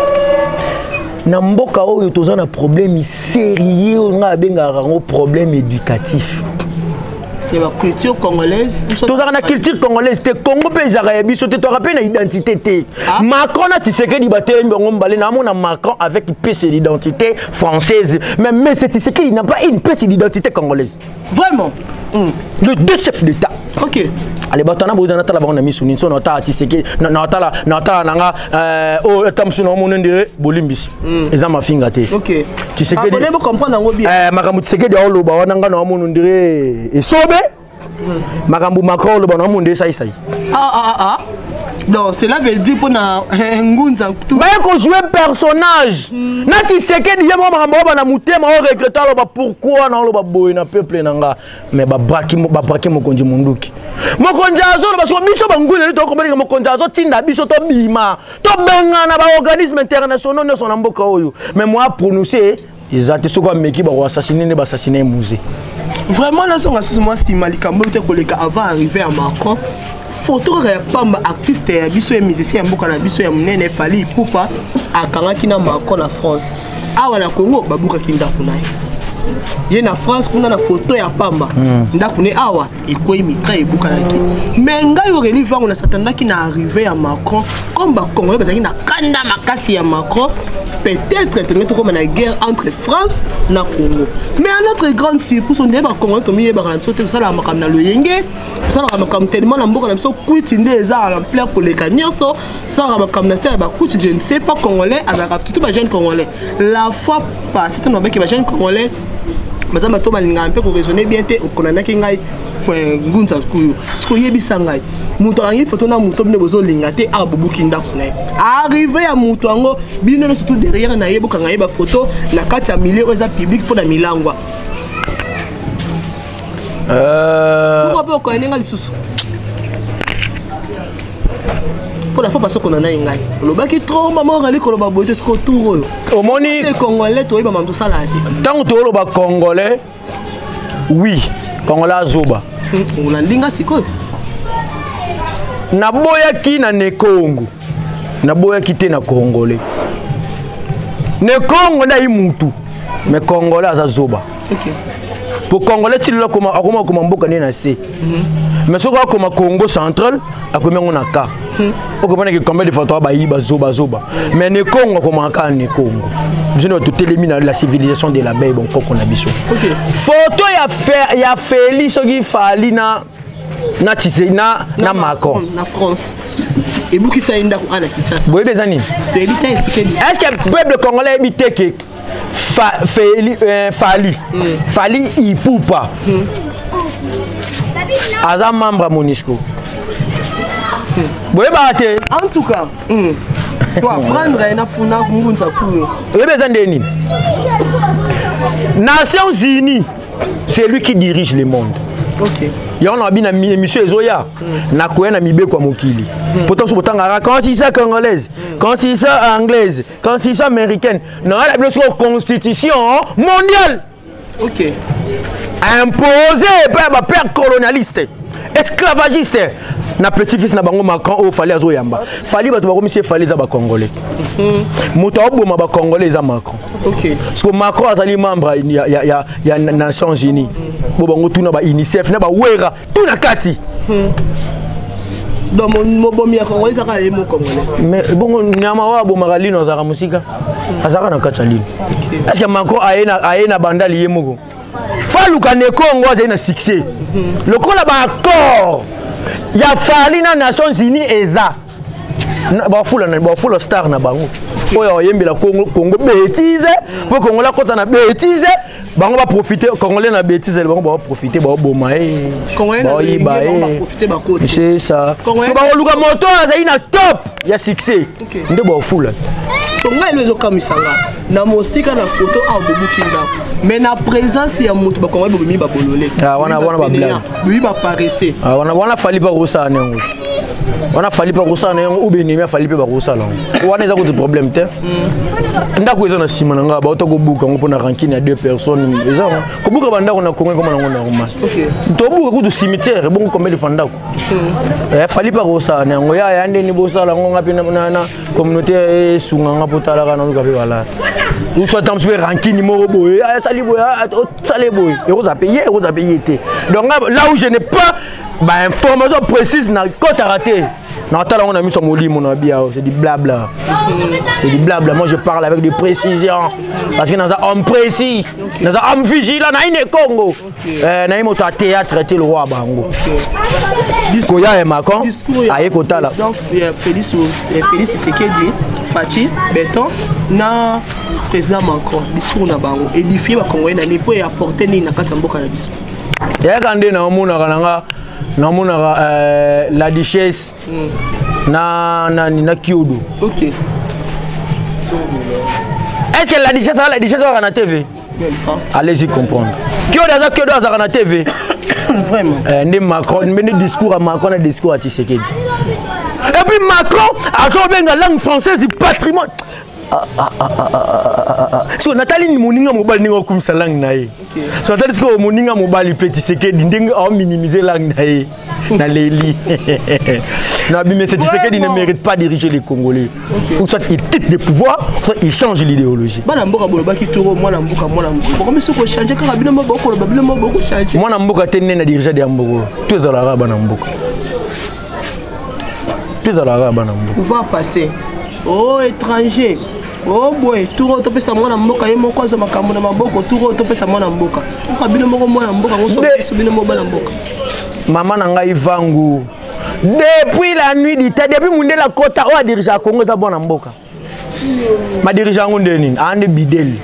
S2: Na mboka oyo toza na problème sérieux nga bengaka ngo problème éducatif.
S1: La culture congolaise.
S2: Tous la culture congolaise, te Congo pays arabe, so te te rappelles une identité te. Macron a Tshisekedi batté mbongo balé na mona Macron avec une pièce d'identité française. Mais mais c'est Tshisekedi n'a pas une pièce d'identité congolaise.
S1: Vraiment.
S2: Le deux chefs d'État.
S1: OK.
S2: Allez batana boza na tala ba na misuni so na ta Tshisekedi na na tala na tala nanga euh o tamsu na mona ndire bolimbisi. Eza mafinga te.
S1: OK.
S2: Tshisekedi.
S1: Abonné comprendre ngo bien.
S2: Euh makambu Tshisekedi a loba wana nga na mona ndire esobe. Makambu Macron le bon monde ça ça.
S1: Ah ah ah. Non, cela veut dire pour na ngunza tout.
S2: Ba ko jouer personnage. Na Tshisekedi yemo makambo ba na mutema o regretter lo ba pourquoi na lo ba boy na peuple nanga mais ba braki ba braki mokonzi munduki. Mokonzi azo ba so biso ba ngule to ko ba mokonzi azo tinda biso to bima. To benga na ba organisme international ne son mboka oyo. Mais moi prononcer ils ont été quoi meki ba assassiner ne ba assassiner musée.
S1: Vraiment là son assassin moi si malikambo te koleka avant arriver à Macron. Photo pas artiste ya biso et musicien mboka na biso ya munene fali pupa akanga kina Macron na France. Awa na Congo babuka kinda kuna. Ye na France kuna na photo ya pamba. Ndako ne awa ekoi mika ebuka naki. Mais ngai Aurélie vango na satanda ki na arriver à Macron comme ba Congolais bazaki na kanda makasi ya Macron. Peut-être que nous avons une guerre entre France et Congo. Mais à notre grande surprise, on est en Congo, on est en Congo, on est en Congo, tellement on est en plein pour les canyons, je ne sais pas congolais, avec tout les jeunes congolais. La fois passée, on a vu que les jeunes congolais, mais on a un peu pour raisonner bien, on a un ngunza kuyo siko yebisa ngai muto angi photo na muto bine bozo lingate abubuki ndako na arrivé ya muto ango bino no surtout derrière na yeboka ngai ba photo na kati ya milieu oza public pour na milangwa euh pourquoi pas ko nenga lisusu pour la fois parce qu'on en a une gagne. Le bac est trop maman râler qu'on va boiter ce qu'on tourne.
S2: Au moni
S1: les Congolais toi il va m'en ça là.
S2: Tant que le bas congolais oui, congolais zoba.
S1: On landinga c'est quoi?
S2: Na boya ki na ne Congo. Na boya ki te na congolais. Ne Congo na imutu. Mais congolais aza zoba. OK. Pour congolais tu le comme akoma comme mboka ne na se. Mais ce quoi comme Congo central akoma ngona ka. O comprendre que combien de photos ba yi ba zoba zoba. Mais ne Congo comme ka ne Congo. Je ne tout éliminer la civilisation de la baie bon qu'on a biso. OK. Photo ya fait ya Félix qui fali na na tise na na Macron
S1: na France. Et vous qui ça inda ko ana kisasa.
S2: Boye bezani. Est-ce que le peuple congolais habite que Fa, Fali, euh, Fali, mm. Fali Ipupa, mm. Aza membre à Monisco. Mm.
S1: En tout cas, mm. tu vas prendre un afuna kungunza kuyo. Nations Unies, c'est lui qui dirige le monde. Ok. Il y a une émission Ezoya, na koya na mibe kwa mokili. Pourtant sur pourtant quand c'est ça congolaise, quand c'est ça anglaise, quand c'est ça américaine, non la constitution mondiale. OK. Imposée par ma père colonialiste, esclavagiste. Na petit-fils na bango Macron au fallait azoyamba. Fallait bato ba monsieur fallait za ba congolais. Moto oboma ba congolais za Macron. OK. Parce que Macron azali membre ya ya ya, ya Nations Unies. Bo bango tuna ba UNICEF na ba wera tuna kati. Donc mon bomi ya congolais za ka yemo congolais. Mais bongo nyama wa bo magalino za ka musika. Azaka na kachalino. Est-ce que Macron aena aena bandali yemo? Faluka ne Congo azali na succès. Le kola ba accord. Il y a fallu dans les Nations Unies et ça. Il y a star na bango. Il y a la Congo bêtise. Pour que Congo la côte na bêtise. Bango va profiter. Congolais na bêtise. Bango va profiter. Bango bomae. Congolais na profiter ba côte. C'est ça. So bango luka moto azali na top. Il y a succès. Nde ba fula. Congolais le zoka misanga. Na mosika na photo a bobukinda. Mais na présence ya mutu ba Congolais bomi ba bololé.
S2: Ah wana wana ba blague.
S1: Lui ba paraissé.
S2: Ah wana wana fali ba rosa nango. Wana fali ba rosa nango ou bien nemi fali ba rosa nango. Wana eza ko de problème te. Ndako eza na sima nanga ba otako buka ngo pona rankine ya deux personnes. Eza ko buka banda ko na Congo comme nango normal. OK. To buka ko du cimetière bon combien de fanda ko. Eh fali ba rosa nango ya ya ndeni bosa lango ngapi na na communauté sunga potala kana luka pe wala. Ou soit dans ce rankine mo boy, ah sali boy, ah sali boy. Et vous a payé, vous a payé. Donc là où je n'ai pas bah, information précise na côte à rater. Nathalie, on a mis son molly, mon habit, c'est du blabla. C'est du blabla. Moi, je parle avec des précisions. Parce que dans un homme précis, dans un homme vigilant, dans un Congo, dans un théâtre, traité le roi Bango. Koya et Macron, à Ekotala.
S1: Félix Tshisekedi, Fachi, Béton, na président Macron, discours na Bango, édifié par Congolais, n'a pas apporté ni na Katamboka na bisou.
S2: Il y a quand même euh, la duchesse mm. na na na Kyodo.
S1: OK.
S2: Est-ce que la duchesse la duchesse va na T V? Allez-y comprendre. Kyodo za Kyodo za na T V.
S1: Vraiment.
S2: Euh ne Macron, mais le discours à Macron, le discours à Tshisekedi. Et puis Macron a sorti la langue française du patrimoine. Ah ah ah ah ah ah. So Nathalie moninga mobile ninga comme sa langue nae. So Nathalie ko moninga mobile petit Tshisekedi ndinga a minimiser langue nae na leli. Na mais ce Tshisekedi ne mérite pas diriger les Congolais. Ou soit il quitte le pouvoir, soit il change l'idéologie.
S1: Bana mboka boloba ki toro mwana mboka mwana mboka. Comme ce ko changer ka bino mboka ko bino mboka changer.
S2: Mwana mboka tenne na diriger de mboka. Tu es ala bana mboka. Tu es ala bana mboka.
S1: On va passer. Oh étranger. Oh boy, tout le monde peut mwana mboka ye moko za makambo na maboko tout le monde peut mwana mboka. Ko bino moko mwana mboka ngo so bino moko bana mboka.
S2: Maman nanga Ivangu. Depuis la nuit du temps, depuis monde la kota o a diriger Congo za bona mboka. Ma dirigeant ngondé nini? Ande bidel.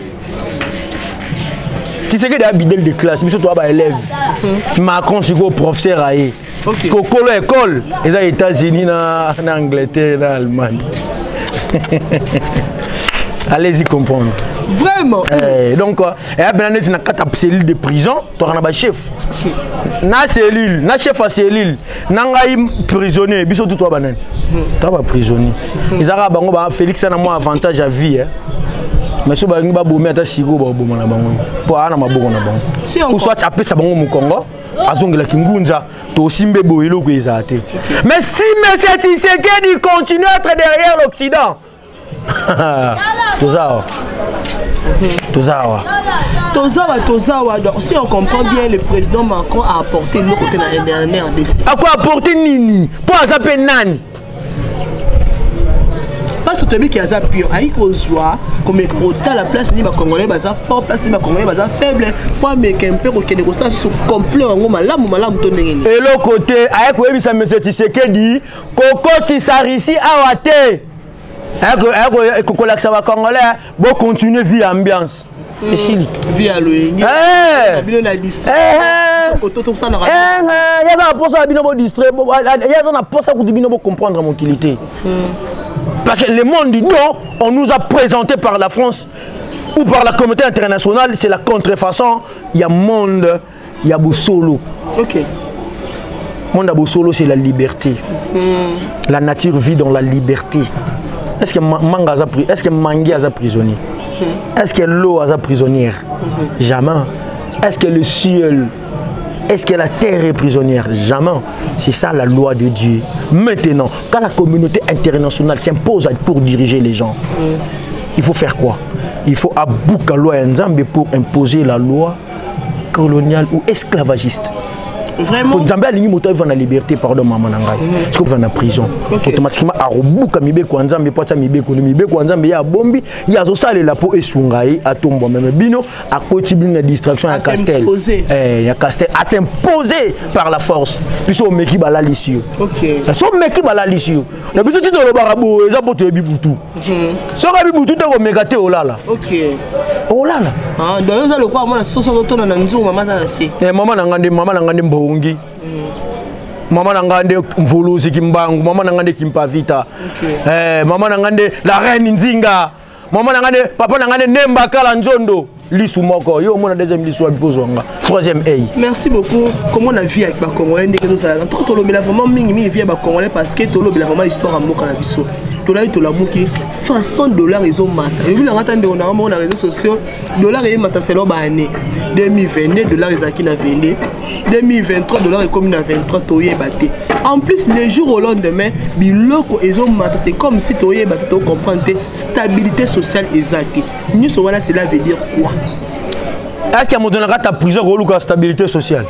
S2: Tu sais que des bidel de classe, biso to ba élève. Macron siko professeur aé. Parce que colo école, les États-Unis na Angleterre, na Allemagne. Allez-y comprendre.
S1: Vraiment.
S2: Eh, donc, il y a une cellule de prison, tu as un chef. Na cellule, na chef à cellule, nangai prisonnier, biso tout toi banan. Tu as prisonnier. Ils ont bango ba Félix a moi avantage à vie. Mais si bango ba boumé ata sigo ba boumé na bango. Pour ana maboko na bango. Ou soit tu appelles ça bango mu Congo, azongela kingunza, to simbe boilo ko ezate. Mais si monsieur Tshisekedi continue à être derrière l'Occident. Tout ça. Tozawa.
S1: Tozawa, Tozawa. Donc, si on comprend bien, le président Macron a apporté le côté de la R D C.
S2: A quoi apporter Nini? Pour appeler Nani?
S1: Parce que tu as qui a appuyé, aïe Kozwa, comme à la place ni Congolais, baza fort, place ni Congolais, baza faible. Pour mettre un peu que les négociations sont complètes en gros, malam ou malam tonné.
S2: Et l'autre côté, aïe quoi, il s'est dit, c'est que dit, Coco Tisarisi a raté. Et que la ça va congolais, bon continuer vie ambiance. Et si
S1: vie à l'ouïe.
S2: Eh.
S1: Bino na distrait.
S2: Eh.
S1: Auto tout ça na.
S2: Eh. Il y a un pour ça bino distrait. Il y a un pour ça que bino comprendre mon qualité. Parce que le monde dit non, on nous a présenté par la France ou par la communauté internationale, c'est la contrefaçon. Il y a monde, il y a Boussolo.
S1: Ok.
S2: Monde à Boussolo, c'est la liberté. Mm. La nature vit dans la liberté. Est-ce que Manga a est-ce que Mangi a prisonnier? Mm. Est-ce que l'eau a prisonnière? Mm-hmm. Jamais. Est-ce que le ciel, est-ce que la terre est prisonnière? Jamais. C'est ça la loi de Dieu. Maintenant, quand la communauté internationale s'impose pour diriger les gens, mm. il faut faire quoi? Il faut abouka loi Nzambe pour imposer la loi coloniale ou esclavagiste.
S1: Vraiment.
S2: Nzambe alingi moto va na liberté pardon maman nangai. Parce que va na prison. Okay. Automatiquement arobuka mibeko Nzambe pota mibeko ni mibeko Nzambe ya bombi ya zo sale la po esungai atombo même bino a quotidien na distraction à Castel. Eh ya Castel à s'imposer par la force. Puis au meki bala lisio. OK. So meki bala lisio. Na biso tito lo barabo eza poto bibutu. So ka bibutu te ko megate olala.
S1: OK.
S2: Olala.
S1: Ah donc ça le quoi moi soso to na nzu maman ça c'est.
S2: Eh maman nangande maman nangande mbo Mm. Maman nangande mvuluzi kimbangu, maman nangande kimpavita. Okay. Eh, maman nangande la reine Nzinga. Maman nangande papa nangande Nemba Kala Njondo. Lisu moko. Yo mona deuxième lisu wa bozonga. Troisième A.
S1: Merci beaucoup. Comment on a vu avec ba Congolais ndeke nous ça. Tout to lobela vraiment mingi mingi via ba Congolais parce que to lobela vraiment histoire à moka na biso. To la to la moki façon dollar ils ont mata. Et vous l'entendez on a on a réseaux sociaux dollar et mata c'est l'oba année deux mille vingt-deux dollars ils na vingt deux mille vingt-trois dollars et comme na vingt-trois toye baté. En plus les jours au lendemain biloko ils ont mata c'est comme si toye baté to comprendre stabilité sociale exacte. Nous so voilà cela veut dire quoi?
S2: Est-ce qu'il y a donné ta prison ou la stabilité sociale?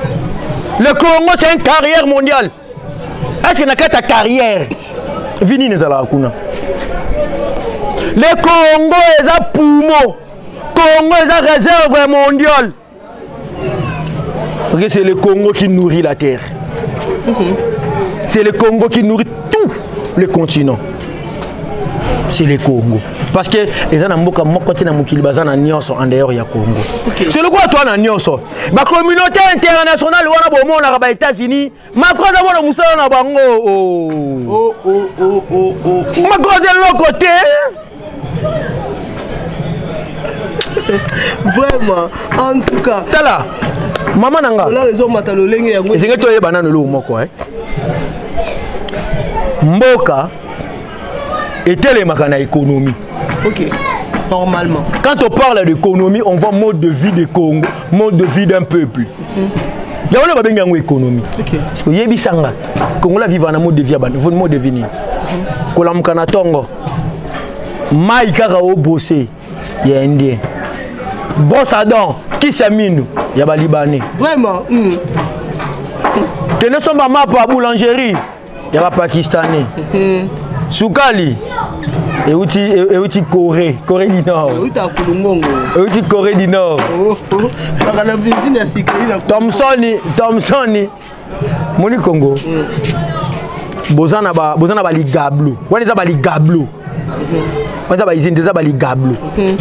S2: Le Congo c'est une carrière mondiale. Est-ce qu'il y a ta carrière? Vini n'est pas là. Le Congo est un poumon. Congo est une réserve mondiale. C'est le Congo qui nourrit la terre. Mm-hmm. C'est le Congo qui nourrit tout le continent. C'est le Congo. Parce que les gens qui ont côté na mukili bazana nyonso en dehors ya Congo. C'est le quoi toi na nyonso. Ma communauté internationale wana bo mona ka ba États-Unis, Macron na mona musala na bango. Oh oh oh oh oh. Macron de l'autre côté.
S1: Vraiment en tout cas.
S2: Tala. Maman nanga.
S1: La raison matalo lenge yango.
S2: Ezenge to ye banana lo moko eh. Mboka était les makana économie. Ok, normalement. Quand on parle d'économie, on voit mode de vie du Congo, mode de vie d'un peuple. Il y a un peu d'économie. Parce que Yébisanga, Congo vit dans un mode de vie, un mode de vie. Kolam Kanatongo, Maïkara au bossé, il y a Indien. Bossadon, qui s'amine, il y a Libanais. Vraiment. Tenez son maman pour la boulangerie, il y a Pakistanais. Soukali. Et où tu es Corée, Corée du Nord. Et où tu es Corée du Nord. Thompson, Thompson, Moni Congo. Bozana ba, Bozana ba li gablo. Wani za ba li gablo. Wani za ba izinde za ba li gablo.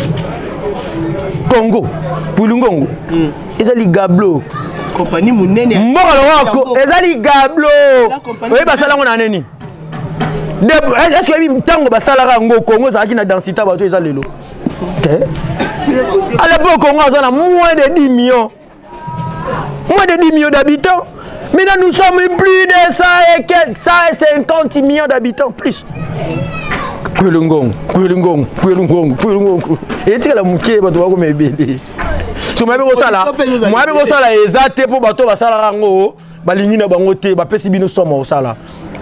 S2: Congo, Pulungongo. Eza li gablo. Compagnie munene. Mbolo wako, eza li gablo. Oye basala ngona neni. Est-ce que tango basalara ngo Congo ça qui na densité bato eza lelo À l'époque, on a moins de dix millions. Moins de dix millions d'habitants. Maintenant, nous sommes plus de cent cinquante millions d'habitants. Plus. Kwelungong, Kwelungong, Kwelungong, Kwelungong. Et tu as la mouquée, tu vas comme bébé. Si vous avez ça là, moi, je vais ça là, exact pour bateau, ça là, rango, balingi na bangote, ba pesi bino somo ça là.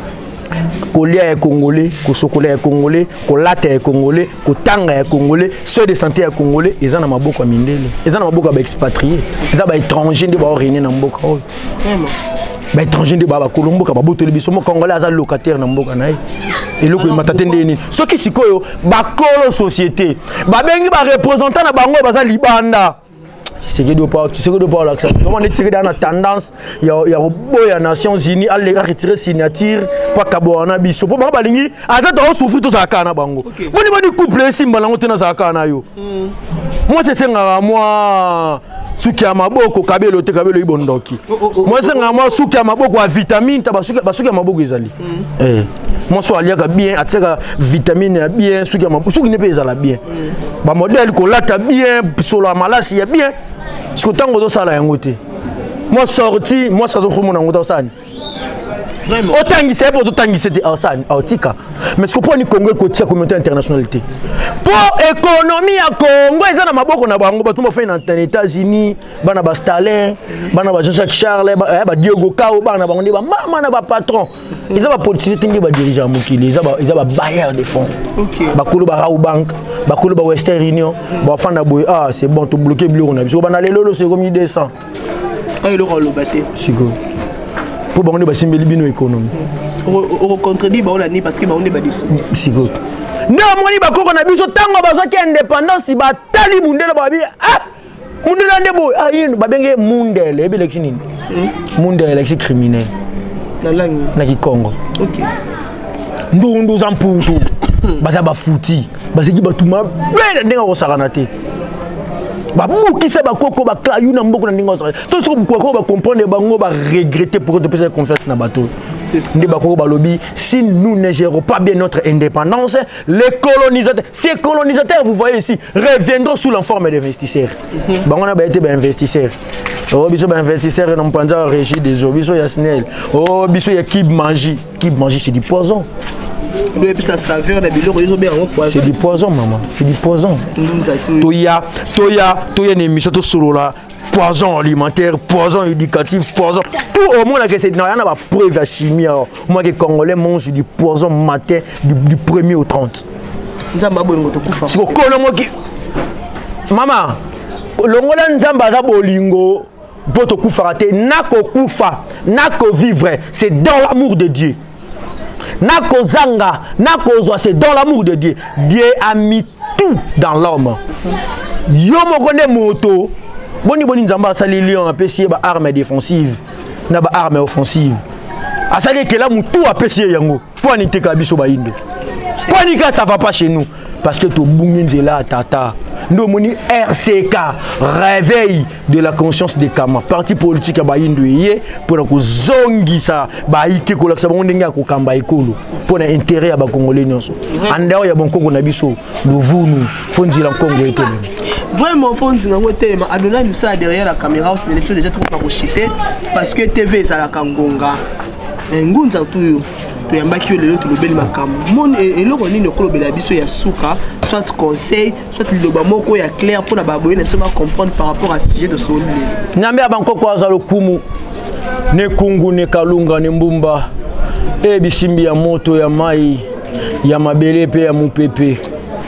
S2: Kolia est congolais, Kosokola est congolais, Kolate est congolais, Kotanga est congolais, ceux de santé est congolais, ils en ont beaucoup à mindele, ils en ont beaucoup à expatriés, ils ont des étrangers de régner dans beaucoup. Vraiment. Les étrangers de Baba Colombo, Kababoto, les bisous, congolais, ils sont locataires dans beaucoup. Et le coup, ils m'attendent. Ce qui est quoi, Bakolo société, Babengi ba représentant na bango baza libanda. C'est que de pas, c'est que de pas l'accent. Comment on est tiré dans la tendance, il y a il y a les Nations Unies à les retirer signature pour Kabouana biso. Pour balingi, attends on souffre tout ça kana bango. Moi ni ni couple simba na ngotena za kana yo. Moi c'est senga moi suki ya maboko kabelo te kabelo ibondoki. Moi senga moi suki ya maboko a vitamine ta basuki basuki ya maboko ezali. Eh. Moi so aliaka bien atseka vitamine bien suki ya maboko suki ne pe ezala bien. Ba modèle ko lata bien solo malasi ya bien. Parce que tant que ça là ngoté. Moi sorti, moi ça zo khomona ngota osani. Vraiment. Autant qui c'est pour autant qui c'était osani, autika. Mais ce que pour ni Congo côté communauté internationale. Pour économie à Congo, ils ont na maboko na bango bato mo fait dans les États-Unis, bana ba Stalin, bana ba Jean-Jacques Charles, ba Diogo Kao, bana bango ba mama na ba patron. Ils ont ba politicité ni ba dirigeant mokili, ils ont ba ils ont ba bailleur de fonds. OK. Ba kolo ba Raw Bank, ba kolo ba Western Union, ba fanda boy ah c'est bon to bloquer bureau na biso bana lelo c'est comme deux cents.
S1: Ah il aura le batté.
S2: C'est good. Pour bango ba simbeli bino économie.
S1: On contredit ba on a ni parce que ba on est ba dix.
S2: C'est good. Non, moi, je ne sais pas si indépendance, si tali mundele babi ah mundele ndebo ah yino babenge mundele ebe election nini mundele election criminel
S1: na langue
S2: na Congo.
S1: OK.
S2: Ndo ndo zampuntu baza ba futi bazeki batuma bela ndenga ko sakana te babuki se bakoko bakayu na mboko na ndinga ko sakana to so ko ba comprendre bango ba regretter pour de faire confiance na bateau. Si nous ne gérons pas bien notre indépendance, les colonisateurs, ces colonisateurs, vous voyez ici, reviendront sous la forme d'investisseurs. On a été des investisseurs. Oh, biso ba investisseurs n'ont pas déjà régi des eaux. Biso ya snell. Oh, biso ya kib mangi. Kib mangi c'est du poison.
S1: Et puis ça saveur na biloko ils ont bien en poison.
S2: C'est du poison maman, c'est du poison. Toya, toya, toya ne miso to solo là. Poison alimentaire, poison éducatif, poison. Tout au monde a que c'est dans la preuve à chimie. Moi les Congolais mangent du poison matin du, du premier au trente. C'est que qui maman, le Congolais nzamba za bolingo poto kufarate nako kufa, nako vivre, c'est dans l'amour de Dieu. Nako zanga, nako zwa, c'est dans l'amour de Dieu. Dieu a mis tout dans l'homme. Yo mo connaît moto. Boni boni nzamba asali lion apesi ba arme défensive na ba arme offensive asali que là mutu apesi yango pour ni teka biso ba inde pour ni ka ça va pas chez nous parce que to bungi nzela tata ndo moni R C K réveil de la conscience des Kama parti politique ba inde yé pour ko zongisa ba ike ko laksa ba ndenga ko kamba ekolo pour na intérêt ya ba congolais nyonso andao ya bon Congo na biso luvunu fonzi la Congo etele.
S1: Vraiment, il faut dire que Adonai nous ça derrière la caméra, c'est l'élection déjà trop pas chité parce que T V ça la Kangonga. Ngunza tout to yamba ki le to le bel makam. Mon et le roni ne kolo bela biso ya suka, soit conseil, soit le ba moko ya clair pour la baboye ne pas comprendre par rapport à ce sujet de son livre.
S2: Nyambe abanko kwa za lokumu. Ne kungu ne kalunga ne mbumba. E bisimbi ya moto ya mai ya mabele pe ya mupepe.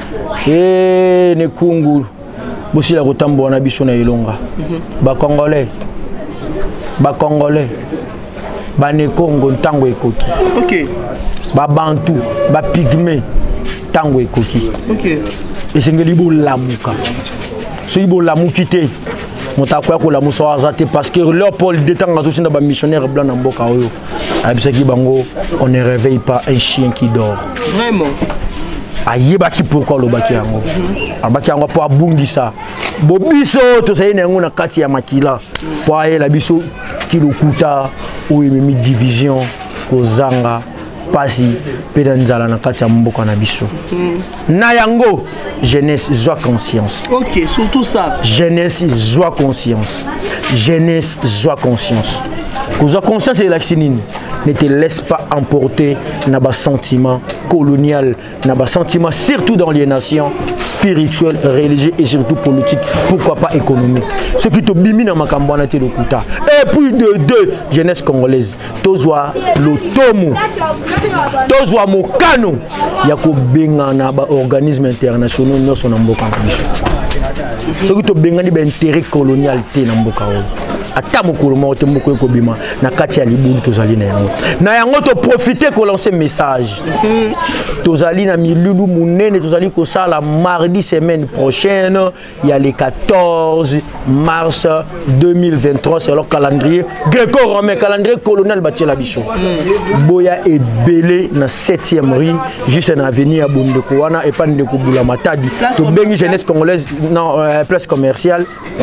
S2: E ne kungu bosi la kotambo na biso na ilonga ba congolais ba congolais ba ne Congo ntango ekoki.
S1: OK.
S2: Ba bantu ba pygmée ntango ekoki.
S1: OK.
S2: Esengeli bo lamuka so ibo lamuki te motakwa ko la muso azate parce que Léopold détanga zo na ba missionnaire blanc na mboka oyo abisaki bango on ne réveille pas un chien qui dort.
S1: Vraiment.
S2: Ayeba ki pourquoi le baki yango abaki yango po abungisa bobiso to sayi na yango na kati ya makila po ayela biso kilokuta ou mi division ko zanga pasi pena nzala na kati ya mboka na biso na yango jeunesse zwa conscience.
S1: Ok, surtout ça.
S2: Jeunesse zwa conscience. Jeunesse zwa conscience. Kozwa conscience et l'actionine. Ne te laisse pas emporter dans bas sentiment colonial, dans bas sentiment surtout dans les nations spirituelles, religieuses et surtout politiques, pourquoi pas économiques. Ce qui te bimi dans ma campagne te lokuta. Et puis de deux jeunesse congolaise, tozwa l'otomo, tozwa mokano, yako benga na ba organisme internationaux non son mboka biso. Ce qui te benga ni ba intérêt colonial te na mboka o. Ata mokolo mo te moko ko bima na kati ya libulu tozali na yango na yango to profiter ko lancer message tozali na milulu munene tozali ko sala mardi semaine prochaine il y a le quatorze mars deux mille vingt-trois c'est leur calendrier gréco-romain calendrier colonial batiela biso boya ebele na septième rue juste na avenue ya Bondeko wana et pas ndeko bula matadi to bengi jeunesse congolaise non euh, place commerciale.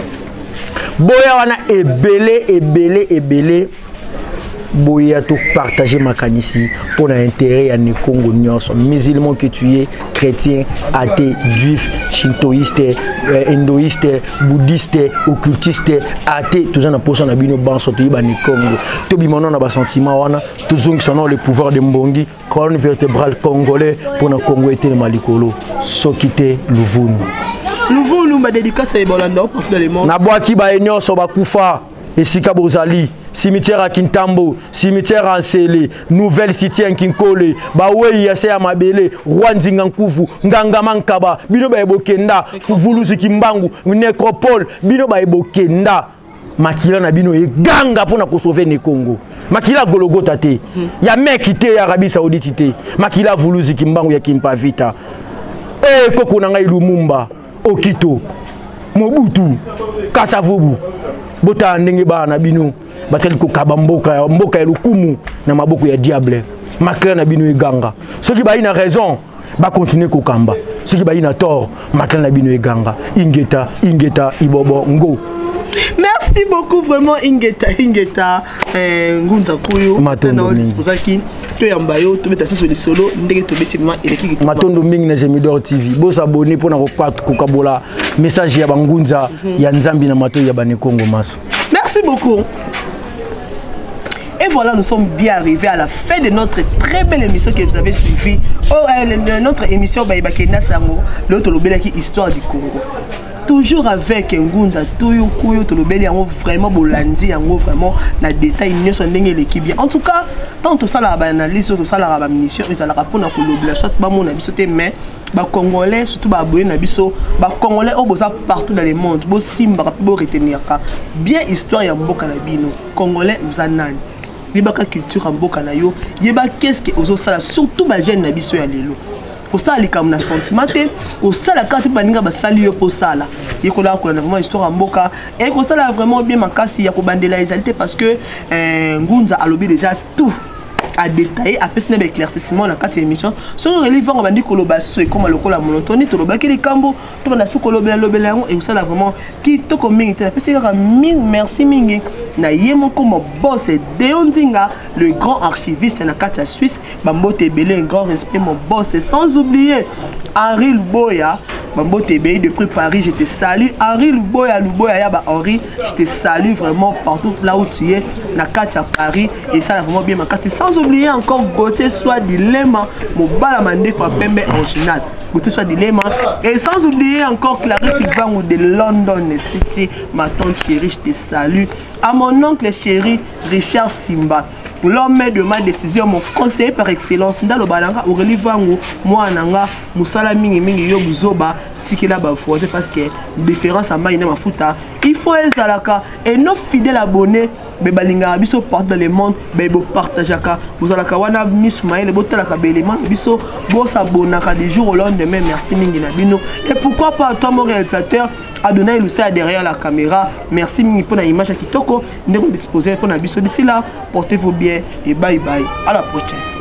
S2: Boya wana ebele ebele ebele boya to partager makanisi pour l'intérêt à Congo nyonso musulman que tu es chrétien athée juif shintoïste euh, hindoïste bouddhiste occultiste athée tout ça na posa na bino banso to yiba ni Congo to bimono na ba sentiment wana to zongsono le pouvoir de Mbongi colonne vertébrale congolais pour na Congo était le malikolo sokite luvunu
S1: Nouveau nous ma dédicace à Bolanda partout dans le monde.
S2: Na boaki ba enyo so ba kufa esika bozali cimetière à Kintambo cimetière à Nsele nouvelle cité à Kinkole ba wei ya se ya mabele Rwanzinga Nkuvu Nganga Mankaba bino ba ebokenda Fuvulusi Kimbangu nécropole bino ba ebokenda makila na bino eganga pona ko sauver ne Congo makila Gologota te ya meki te ya Arabie Saoudite te makila Vulusi Kimbangu ya Kimpavita eh koko na ngai Lumumba Okito, Mobutu, Kasavubu, Bota ndenge ba na bino, bateli ko kabamboka, mboka ya lukumu na maboko ya diable. Makela na bino eganga. Ceux qui ba ina raison, ba continuer ko kamba. Ceux qui ba ina tort, makela na bino eganga. Ingeta, Ingeta, Ibobo, Ngo.
S1: Merci beaucoup vraiment Ingeta, Ingeta, Ngunza Kuyo,
S2: Matondo
S1: disposaki, to yambayo, to beta sur les solo, ndenge to beti ma eleki.
S2: Matondo mingi na Jemidor T V. Bo s'abonner pour na ko kabola message ya bangunza ya Nzambi na mato ya bane Congo mas.
S1: Merci beaucoup. Et voilà, nous sommes bien arrivés à la fin de notre très belle émission que vous avez suivie. Oh, euh, notre émission Baïbakena Sango, l'autre lobelaki histoire du Congo. Toujours avec Ngunza Tuyu Kuyo Tolobeli yango vraiment bolandi yango vraiment na détail nyonso ndenge l'équipe bien. En tout cas, tant tout ça la analyse tout ça la mission ils allent répondre à kolobela soit ba mon biso te mais ba congolais surtout ba boye na biso ba congolais au boza partout dans le monde bo simba bo retenir ka bien histoire ya mboka na bino congolais vous anani yebaka culture mboka na yo yeba qu'est-ce que ozo sala surtout ba jeune na biso ya lelo pour ça les comme na sentiment au ça la carte baninga ba sali yo pour ça là yekola ko na vraiment histoire mboka et ko ça là vraiment bien makasi ya ko bandela exalté parce que euh, Ngunza a lobby déjà tout à détailler à personne éclaircissement la quatre émission sur relevant bandi koloba so et comme lokola monotonie to loba ki les cambo to na su kolobela lobela et ça là vraiment qui to comme mingi parce que merci mingi na yemo comme boss Deondinga le grand archiviste na quatre Suisse bambote belé un grand respect mon boss et sans oublier Henri Luboya Bambote Béi depuis Paris, je te salue. Henri Luboya, Luboya, Yaba Henri, je te salue vraiment partout là où tu es, na Katia Paris, et ça vraiment bien ma carte. Sans oublier encore Gauthier soit dilemme, mon balamande fois Pembe original. Gauthier soit dilemme, et sans oublier encore Clarisse Ivan de London City, ma tante chérie, je te salue. À mon oncle chéri Richard Simba, l'homme de ma décision, mon conseiller par excellence, dans le balanga, Aurélie Vango, moi nanga, Moussala Mingi Mingi Yo Buzoba, Tikela Bafote, parce que différence à Maïna Mafuta, il faut être à la cas, et nos fidèles abonnés, Bebalinga, Bisso porte dans le monde, Bebo partageaka, vous allez kawana, Miss Maïle, Botalaka Béléman, Bisso, Boss abonnaka des jours au lendemain, merci Mingi Nabino, et pourquoi pas toi, mon réalisateur, Adonai Lucia derrière la caméra, merci Mingi pour l'image à Kitoko, nous sommes disposés pour la Bisso d'ici là, portez-vous bien et bye bye, à la prochaine.